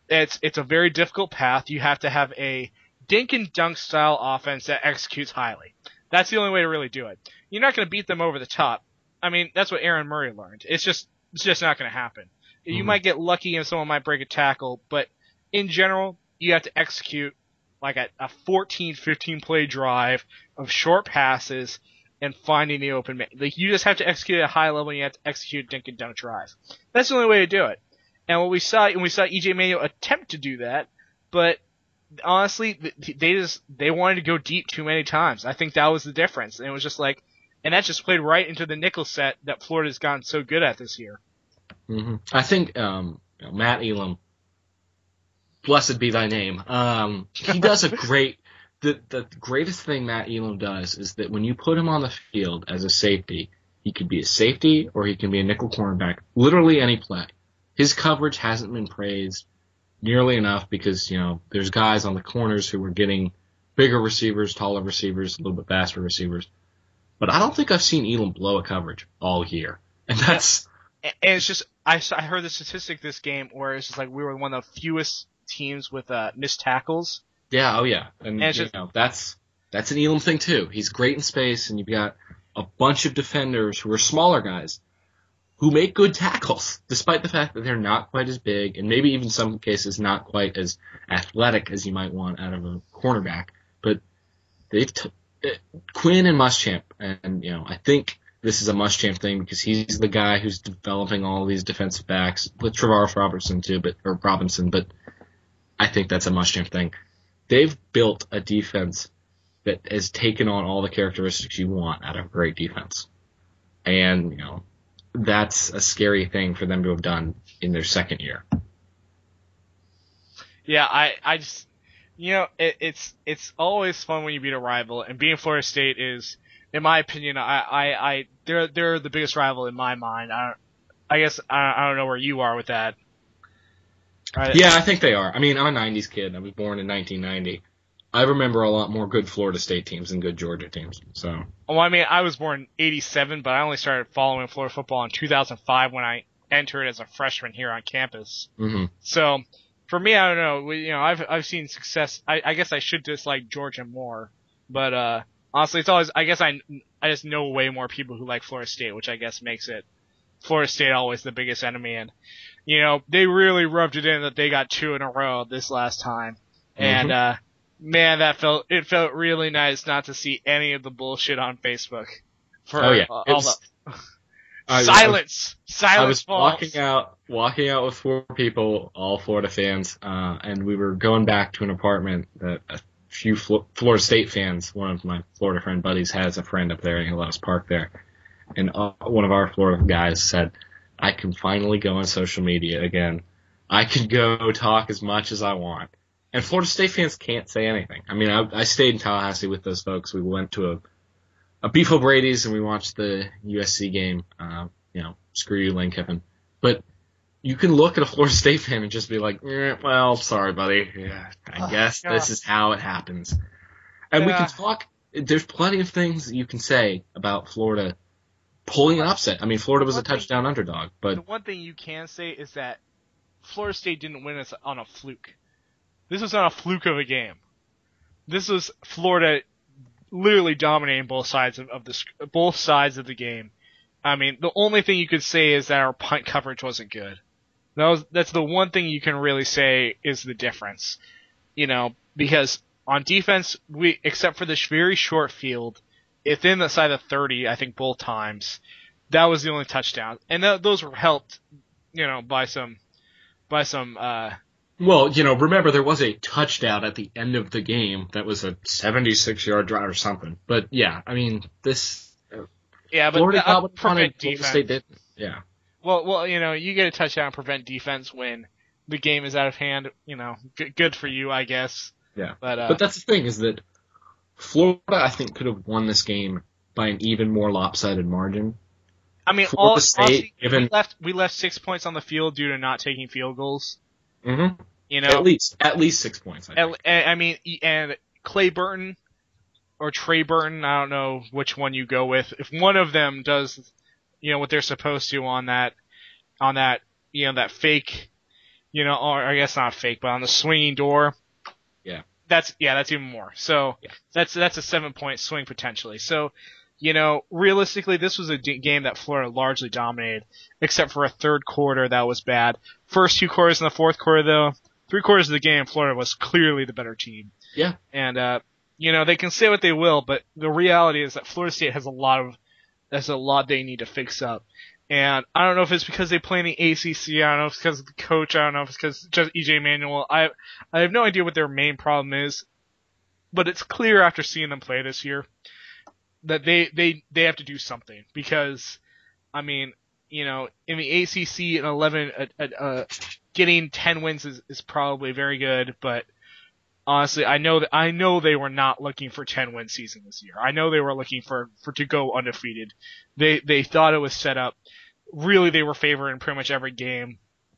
it's it's a very difficult path. You have to have a dink and dunk style offense that executes highly. That's the only way to really do it. You're not going to beat them over the top. I mean, that's what Aaron Murray learned. It's just it's just not going to happen. You Mm-hmm. might get lucky and someone might break a tackle, but in general, you have to execute like a, a fourteen, fifteen play drive of short passes and finding the open man. Like, you just have to execute at a high level and you have to execute a dink and dunk drive. That's the only way to do it. And what we saw, and we saw E J Manuel attempt to do that, but honestly, they just, they wanted to go deep too many times. I think that was the difference. And it was just like, and that just played right into the nickel set that Florida's gotten so good at this year. Mm-hmm. I think, um, you know, Matt Elam, blessed be thy name. Um, he does a great, the, the greatest thing Matt Elam does is that when you put him on the field as a safety, he could be a safety or he can be a nickel cornerback, literally any play. His coverage hasn't been praised nearly enough because, you know, there's guys on the corners who are getting bigger receivers, taller receivers, a little bit faster receivers. But I don't think I've seen Elam blow a coverage all year. And that's... And it's just, I, I heard the statistic this game where it's just like we were one of the fewest teams with uh, missed tackles. Yeah, oh yeah. And, And it's you just- know, that's that's an Elam thing too. He's great in space, and you've got a bunch of defenders who are smaller guys who make good tackles, despite the fact that they're not quite as big, and maybe even some cases not quite as athletic as you might want out of a cornerback. But they've t- Quinn and Muschamp, and you know, I think this is a Muschamp thing because he's the guy who's developing all these defensive backs with Travaris Robertson too, but or Robinson, but I think that's a Muschamp thing. They've built a defense that has taken on all the characteristics you want out of a great defense. And, you know, that's a scary thing for them to have done in their second year. Yeah, I, I just, you know, it, it's it's always fun when you beat a rival, and being Florida State is, in my opinion, I, I, I they're they're the biggest rival in my mind. I don't, I guess I, I don't know where you are with that. I, Yeah, I think they are. I mean, I'm a nineties kid. I was born in nineteen ninety. I remember a lot more good Florida State teams than good Georgia teams. So, Well, I mean, I was born in eighty-seven, but I only started following Florida football in two thousand five when I entered as a freshman here on campus. mm-hmm. So, for me, I don't know. We, you know, I've I've seen success. I, I guess I should dislike Georgia more, but uh, honestly, it's always. I guess I I just know way more people who like Florida State, which I guess makes it Florida State always the biggest enemy. And you know, they really rubbed it in that they got two in a row this last time, and Mhm. uh, man, that felt it felt really nice not to see any of the bullshit on Facebook. For Oh, yeah. all It was- the I- I- silence, silence. I was falls. walking out, walking out with four people, all Florida fans, uh, and we were going back to an apartment that a few Flo- Florida State fans, one of my Florida friend buddies has a friend up there and he let us park there. And uh, one of our Florida guys said, I can finally go on social media again. I can go talk as much as I want. And Florida State fans can't say anything. I mean, I, I stayed in Tallahassee with those folks. We went to a a Beef O'Brady's and we watched the U S C game. Uh, you know, screw you, Lane Kiffin. But you can look at a Florida State fan and just be like, eh, well, sorry, buddy. Yeah, I Oh, guess yeah. this is how it happens. And we Yeah. can talk. There's plenty of things that you can say about Florida pulling an upset. I mean, Florida was a One thing- touchdown underdog, The but one thing you can say is that Florida State didn't win us on a fluke. This was not a fluke of a game. This was Florida literally dominating both sides of, of the sc- both sides of the game. I mean, the only thing you could say is that our punt coverage wasn't good. That was that's the one thing you can really say is the difference. You know, because on defense, we except for this very short field, within the side of thirty, I think both times, that was the only touchdown, and th- those were helped, you know, by some by some. Uh, well, you know, remember there was a touchdown at the end of the game that was a seventy-six yard drive or something. But yeah, I mean, this yeah, but Florida uh, got what they prevent wanted, Florida defense. State didn't. Yeah. Well, well, you know, you get a touchdown, prevent defense when the game is out of hand. You know, g- good for you, I guess. Yeah. But uh, But that's the thing is that Florida, I think, could have won this game by an even more lopsided margin. I mean, Florida all, State, honestly, given- we left we left six points on the field due to not taking field goals. Mm-hmm. You know, At least, at least six points. I think. And, I mean, and Clay Burton or Trey Burton, I don't know which one you go with. If one of them does, you know, what they're supposed to on that, on that, you know, that fake, you know, or I guess not fake, but on the swinging door. Yeah. That's yeah, that's even more. So yeah. that's that's a seven point swing potentially. So, you know, realistically, this was a d- game that Florida largely dominated, except for a third quarter that was bad. First two quarters in the fourth quarter, though, three quarters of the game, Florida was clearly the better team. Yeah. And uh, you know, they can say what they will, but the reality is that Florida State has a lot of there's a lot they need to fix up. And I don't know if it's because they play in the A C C. I don't know if it's because of the coach. I don't know if it's because just E J Manuel. I I have no idea what their main problem is, but it's clear after seeing them play this year that they they they have to do something. Because, I mean, you know, in the A C C, an eleven, uh, uh, getting ten wins is, is probably very good. But honestly, I know that I know they were not looking for ten win season this year. I know they were looking for for to go undefeated. They they thought it was set up. Really, they were favored in pretty much every game.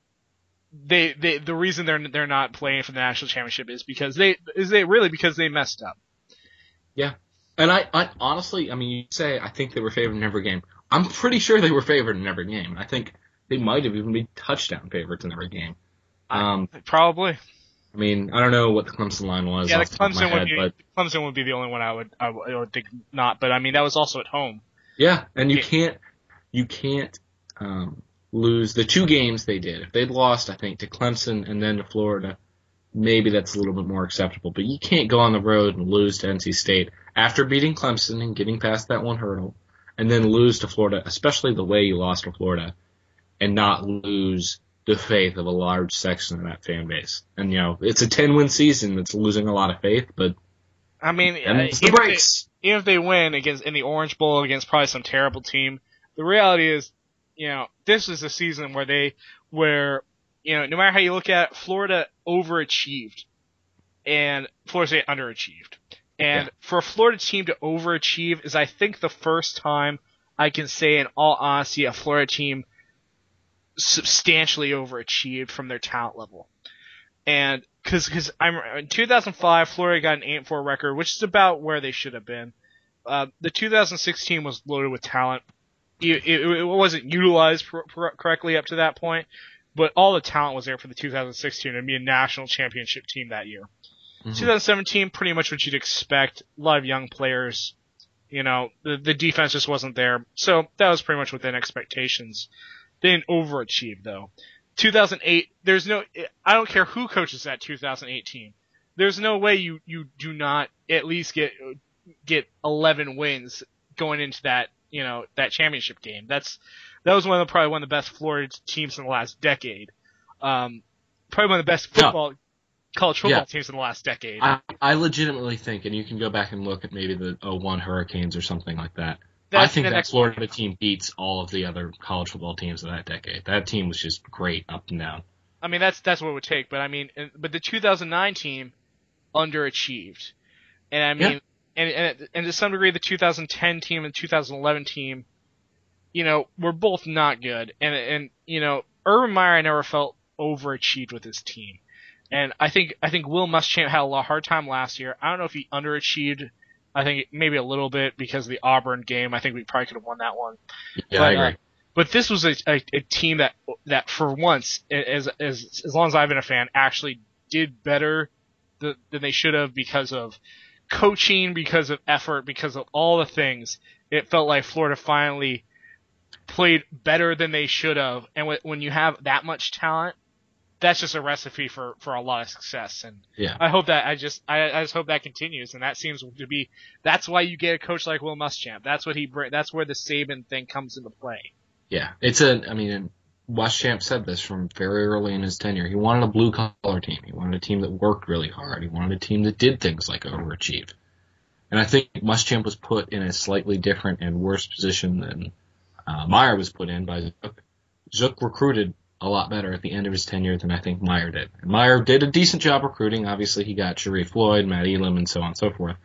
They, they, the reason they're they're not playing for the national championship is because they is they really because they messed up. Yeah, and I, I honestly, I mean, you say I think they were favored in every game. I'm pretty sure they were favored in every game. I think they might have even been touchdown favorites in every game. Um, I, probably. I mean, I don't know what the Clemson line was. Yeah, the off the top of my Clemson would head, be but Clemson would be the only one I would I would, I would think not. But I mean, that was also at home. Yeah, and you Yeah. can't you can't. Um, lose the two games they did. If they'd lost, I think, to Clemson and then to Florida, maybe that's a little bit more acceptable. But you can't go on the road and lose to N C State after beating Clemson and getting past that one hurdle, and then lose to Florida, especially the way you lost to Florida, and not lose the faith of a large section of that fan base. And, you know, it's a ten-win season that's losing a lot of faith, but I mean, and it's the even, if breaks. they, even if they win against in the Orange Bowl against probably some terrible team, the reality is, you know, this is a season where they, where, you know, no matter how you look at it, Florida overachieved and Florida State underachieved. And Yeah. for a Florida team to overachieve is, I think, the first time I can say, in all honesty, a Florida team substantially overachieved from their talent level. And cause, cause I'm, in two thousand five, Florida got an eight and four record, which is about where they should have been. Uh, the two thousand sixteen was loaded with talent. It, it, it wasn't utilized pr- pr- correctly up to that point, but all the talent was there for the two thousand sixteen and be a national championship team that year. Mm-hmm. twenty seventeen, pretty much what you'd expect. A lot of young players. You know, the, the defense just wasn't there. So that was pretty much within expectations. They didn't overachieve, though. two thousand eight, there's no, I don't care who coaches that two thousand eight team. There's no way you, you do not at least get, get eleven wins going into that, you know, that championship game. That's, that was one of the, probably one of the best Florida teams in the last decade. Um, probably one of the best football, no. college football yeah. teams in the last decade. I, I legitimately think, and you can go back and look at maybe the oh one Hurricanes or something like that. That's I think that Florida point. team beats all of the other college football teams of that decade. That team was just great up and down. I mean, that's, that's what it would take, but I mean, but the two thousand nine team underachieved. And I mean, yeah. And, and and to some degree, the two thousand ten team and two thousand eleven team, you know, were both not good. And and you know, Urban Meyer, I never felt overachieved with his team. And I think I think Will Muschamp had a hard time last year. I don't know if he underachieved. I think maybe a little bit because of the Auburn game. I think we probably could have won that one. Yeah, but, I agree. Uh, but this was a, a, a team that that for once, as as as long as I've been a fan, actually did better than, than they should have because of coaching, because of effort, because of all the things. It felt like Florida finally played better than they should have. And when you have that much talent, that's just a recipe for, for a lot of success. And yeah. I hope that I just I, I just hope that continues. And that seems to be that's why you get a coach like Will Muschamp. That's what he that's where the Saban thing comes into play. Yeah, it's a. I mean, Muschamp said this from very early in his tenure. He wanted a blue collar team. He wanted a team that worked really hard. He wanted a team that did things like overachieve. And I think Muschamp was put in a slightly different and worse position than uh, Meyer was put in by Zook. Zook recruited a lot better at the end of his tenure than I think Meyer did. And Meyer did a decent job recruiting. Obviously, he got Sharif Floyd, Matt Elam, and so on and so forth.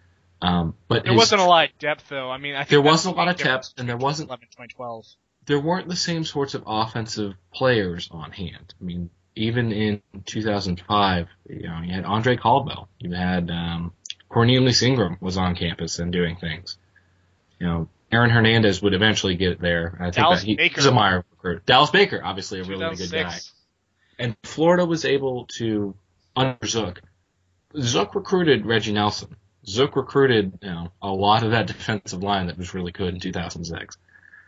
Um, but there his, wasn't a lot of depth, though. I mean, I think there wasn't a lot of depth, and there wasn't. eleven, twenty twelve There weren't the same sorts of offensive players on hand. I mean, even in two thousand five, you know, you had Andre Caldwell. You had um, Cornelius Ingram was on campus and doing things. You know, Aaron Hernandez would eventually get there. I think Dallas that he, Baker. he's a Meyer recruit. Dallas Baker, obviously a really, really good guy. And Florida was able to, under Zook, Zook recruited Reggie Nelson. Zook recruited, you know, a lot of that defensive line that was really good in two thousand six.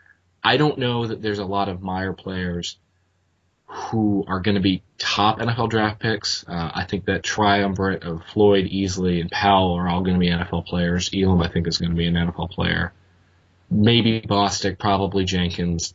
I don't know that there's a lot of Meyer players who are going to be top N F L draft picks. Uh, I think that triumvirate of Floyd, Easley, and Powell are all going to be N F L players. Elam, I think, is going to be an N F L player. Maybe Bostic, probably Jenkins.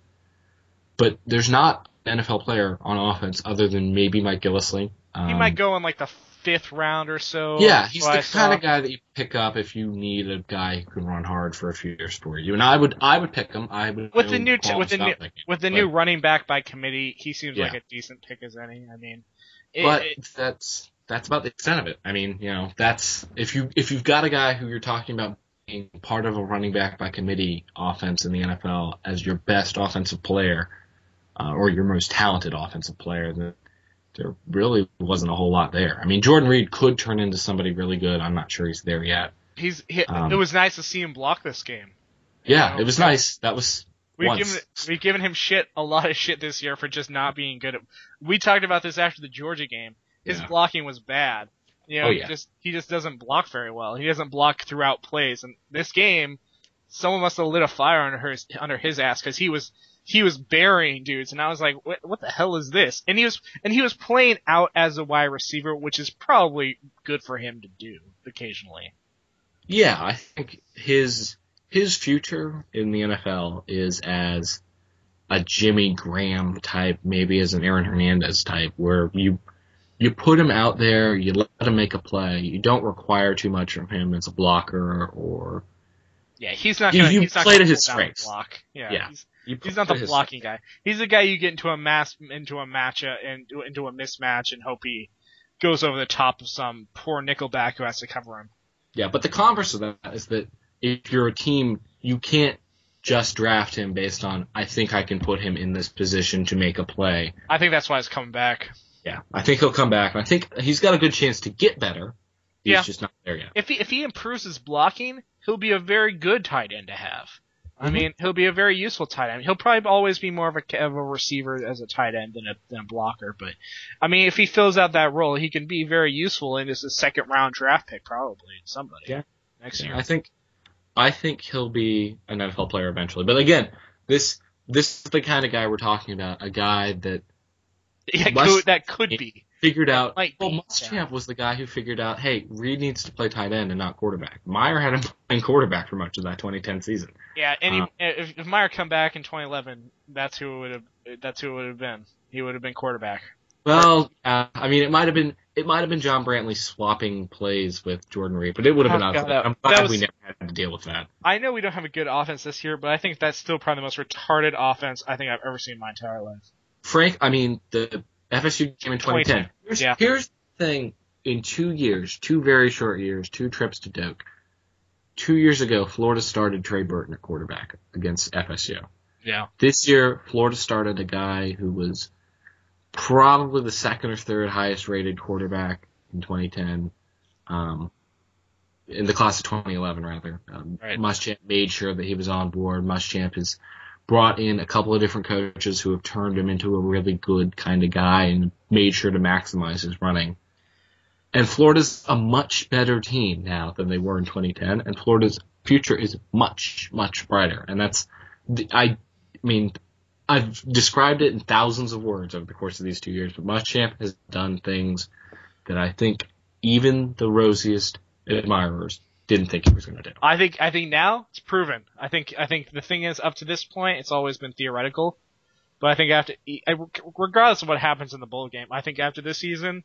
But there's not an N F L player on offense other than maybe Mike Gillislee. Um, He might go in like the fifth round or so. Yeah, he's what the I kind saw. of guy that you pick up if you need a guy who can run hard for a few years for you. And I would, I would pick him. I would With no the new, t- with the new, qualms about picking with the him, new but- running back by committee, he seems Yeah. like a decent pick as any. I mean, it, But it, that's that's about the extent of it. I mean, you know, that's if you if you've got a guy who you're talking about being part of a running back by committee offense in the N F L as your best offensive player, uh, or your most talented offensive player, then there really wasn't a whole lot there. I mean, Jordan Reed could turn into somebody really good. I'm not sure he's there yet. he's. He, Um, it was nice to see him block this game. Yeah, know, it was yeah. nice. That was We've once. given we've given him shit, a lot of shit this year for just not being good at. We talked about this after the Georgia game. His Yeah. blocking was bad. You know, Oh, he yeah. just he just doesn't block very well. He doesn't block throughout plays. And this game, someone must have lit a fire under his under his ass because he was he was burying dudes, and I was like, what what the hell is this? And he was and he was playing out as a wide receiver, which is probably good for him to do occasionally. Yeah, I think his his future in the N F L is as a Jimmy Graham type, maybe as an Aaron Hernandez type, where you you put him out there, you let him make a play, you don't require too much from him as a blocker, or Yeah, he's not You- gonna. you he's not play gonna to his pull down and strengths. block. Yeah, Yeah. He's, you he's not the put his- blocking guy. He's the guy you get into a mass into a match uh, and into a mismatch and hope he goes over the top of some poor nickelback who has to cover him. Yeah, but the converse of that is that if you're a team, you can't just draft him based on, I think I can put him in this position to make a play. I think that's why he's coming back. Yeah, I think he'll come back. I think he's got a good chance to get better. He's Yeah. just not there yet. If he if he improves his blocking, he'll be a very good tight end to have. I Mhm. mean, he'll be a very useful tight end. He'll probably always be more of a of a receiver as a tight end than a than a blocker. But I mean, if he fills out that role, he can be very useful and is a second round draft pick probably somebody Yeah. next Yeah, year. I think I think he'll be an N F L player eventually. But again, this this is the kind of guy we're talking about, a guy that Yeah, Mush- could, that could be. figured out, might well, be, Muschamp yeah. was the guy who figured out, hey, Reed needs to play tight end and not quarterback. Meyer had him playing quarterback for much of that twenty ten season. Yeah, and Uh, he, if, if Meyer come back in twenty eleven, that's who it would have. That's who it would have been. He would have been quarterback. Well, uh, I mean, it might have been it might have been John Brantley swapping plays with Jordan Reed, but it would have been Oh, us. God, that- I'm that glad was- we never had to deal with that. I know we don't have a good offense this year, but I think that's still probably the most retarded offense I think I've ever seen in my entire life. Frank, I mean, the F S U game in twenty ten. Here's, yeah. here's the thing. In two years, two very short years, two trips to Doak, two years ago, Florida started Trey Burton at quarterback against F S U. Yeah. This year, Florida started a guy who was probably the second or third highest rated quarterback in twenty ten, um, in the class of twenty eleven, rather. Um, Right. Muschamp made sure that he was on board. Muschamp has brought in a couple of different coaches who have turned him into a really good kind of guy and made sure to maximize his running. And Florida's a much better team now than they were in twenty ten, and Florida's future is much, much brighter. And that's, I mean, I've described it in thousands of words over the course of these two years, but Muschamp has done things that I think even the rosiest admirers didn't think he was going to do. I think I think now it's proven. I think I think the thing is, up to this point, it's always been theoretical. But I think after, regardless of what happens in the bowl game, I think after this season,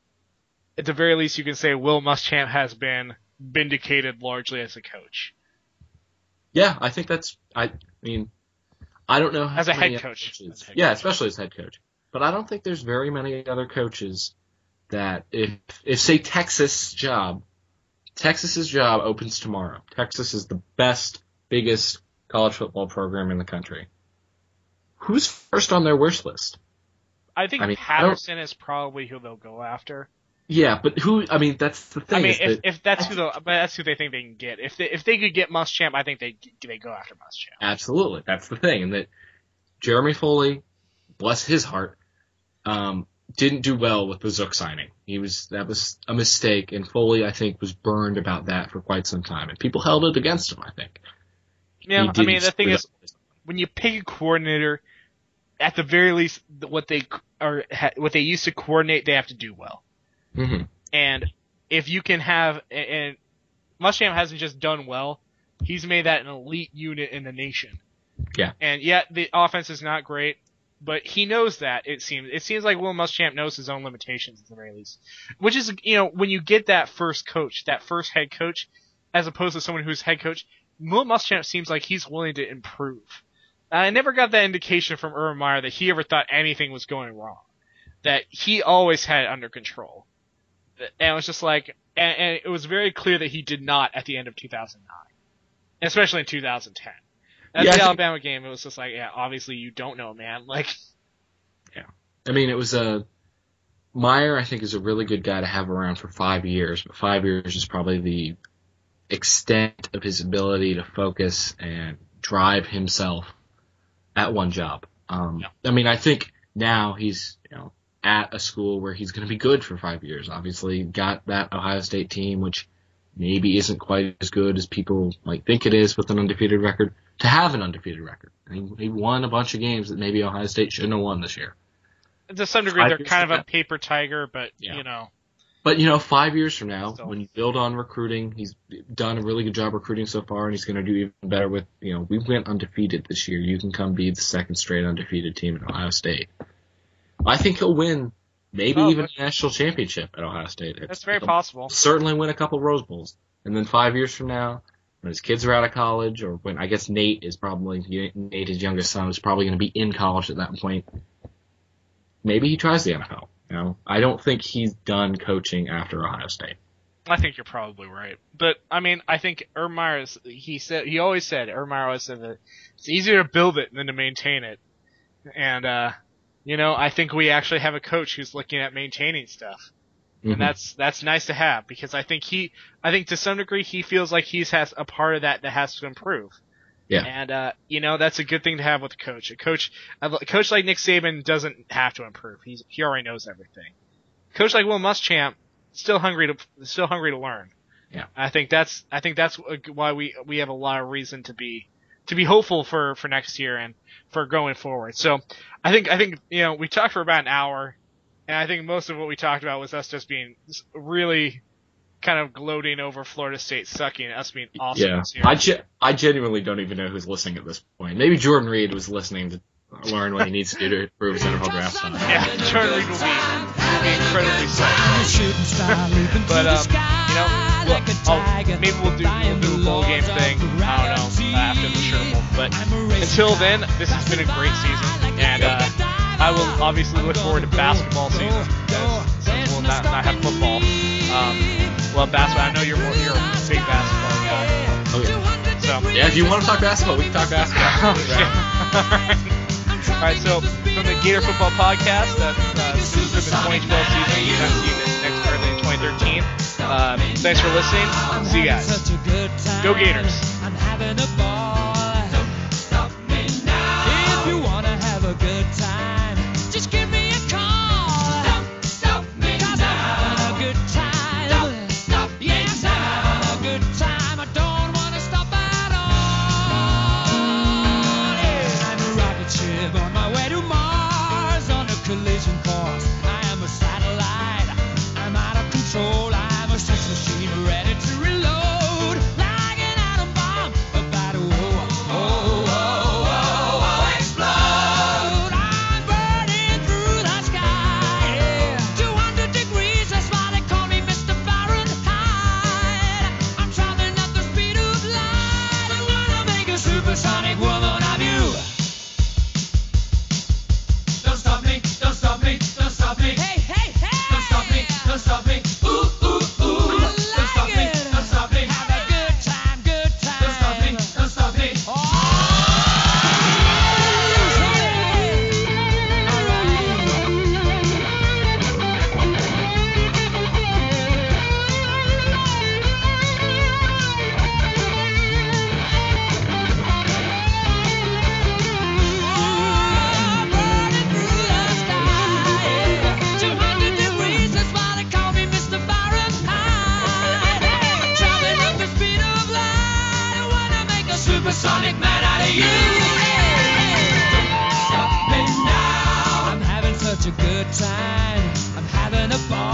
at the very least, you can say Will Muschamp has been vindicated largely as a coach. Yeah, I think that's, I mean, I don't know how As a many head other coach. coaches- As a head yeah, coach. especially as head coach. But I don't think there's very many other coaches that if, if say Texas' job, Texas's job opens tomorrow. Texas is the best, biggest college football program in the country. Who's first on their wish list? I think I mean, I don't- Patterson is probably who they'll go after. Yeah, but who? I mean, that's the thing. I mean, is if, that, if that's who, but that's who they think they can get. If they if they could get Muschamp, I think they they go after Muschamp. absolutely, that's the thing, and that Jeremy Foley, bless his heart, um, didn't do well with the Zook signing. He was that was a mistake, and Foley, I think, was burned about that for quite some time, and people held it against him, I think. Yeah, I mean, the thing is, when you pick a coordinator, at the very least, what they are what they used to coordinate, they have to do well. Mm-hmm. And if you can have, and Muschamp hasn't just done well, he's made that an elite unit in the nation. Yeah. And yet the offense is not great, but he knows that, it seems. It seems like Will Muschamp knows his own limitations at the very least. Which is, you know, when you get that first coach, that first head coach, as opposed to someone who's head coach, Will Muschamp seems like he's willing to improve. I never got that indication from Urban Meyer that he ever thought anything was going wrong. That he always had it under control. And it was just like, and, and it was very clear that he did not at the end of two thousand nine. Especially in two thousand ten. At yeah, the Alabama game, it was just like, yeah, obviously you don't know, man. Like, yeah. I mean, it was a, Meyer, I think, is a really good guy to have around for five years, but five years is probably the extent of his ability to focus and drive himself at one job. Um, yeah. I mean, I think now he's, you know, at a school where he's going to be good for five years. Obviously, got that Ohio State team, which maybe isn't quite as good as people might think it is with an undefeated record, to have an undefeated record. He, he won a bunch of games that maybe Ohio State shouldn't have won this year. To some degree, they're kind of a paper tiger, but, yeah. you know. But, you know, five years from now, Still. when you build on recruiting, he's done a really good job recruiting so far, and he's going to do even better with, you know, we went undefeated this year. You can come be the second straight undefeated team at Ohio State. I think he'll win maybe oh, even a national championship at Ohio State. That's it's, very possible. Certainly win a couple Rose Bowls. And then five years from now, when his kids are out of college, or when I guess Nate is probably, Nate, his youngest son, is probably going to be in college at that point, maybe he tries the N F L. You know, I don't think he's done coaching after Ohio State. I think you're probably right. But, I mean, I think Urban Meyer, he said, he always said, Urban Meyer always said that it's easier to build it than to maintain it. And, uh, you know, I think we actually have a coach who's looking at maintaining stuff. Mm-hmm. And that's, that's nice to have, because I think he, I think to some degree he feels like he's has a part of that that has to improve. Yeah. And, uh, you know, that's a good thing to have with a coach. A coach, a coach like Nick Saban doesn't have to improve. He's, he already knows everything. A coach like Will Muschamp, still hungry to, still hungry to learn. Yeah. I think that's, I think that's why we, we have a lot of reason to be, to be hopeful for, for next year and for going forward. So I think, I think, you know, we talked for about an hour, and I think most of what we talked about was us just being really kind of gloating over Florida State sucking, us being awesome yeah. this year. I, ge- I genuinely don't even know who's listening at this point. Maybe Jordan Reed was listening to learn what he needs to do to improve his N F L draft style. Yeah, Jordan Reed will be, will be incredibly psyched. But, um, you know, look, I'll, maybe we'll do, we'll do a bowl game thing, I don't know, uh, after the Sugar Bowl. But until then, this has been a great season, and uh, I will obviously look forward to basketball season, since we'll not, not have football. Um, well, basketball, I know you're more, you're a big basketball guy. Oh, yeah. So, yeah, if you want to talk basketball, we can talk basketball. All right, so from the Gator Football Podcast, uh, uh, this has been the twenty twelve season. You guys see this next early in twenty thirteen. Uh, thanks for listening. See you guys. Go Gators. I'm having a ball. Don't stop me now. If you want to have a good time, just give me a call. Don't stop me now. I'm having a good time. Don't stop me yes, now. I'm having a good time. I don't want to stop at all. Yeah. I'm a rocket ship on my way to Mars on a collision course. I am a satellite. I'm out of control. I'm a sex machine ready to reload. Like an atom bomb about to oh, oh, oh, oh, oh, explode. I'm burning through the sky. Yeah. two hundred degrees, that's why they call me Mister Fahrenheit. I'm traveling at the speed of light. I'm gonna make a supersonic woman of you. Don't stop me, don't stop me, don't stop me. Hey, hey, hey! Don't stop me, don't stop me. Ooh, ooh, ooh. I don't stop like me, it. Don't stop me. Have a good time, good time. Don't stop me, don't stop me. Oh, all right. supersonic man out of you. Hey, hey. Stop me now. I'm having such a good time. I'm having a ball.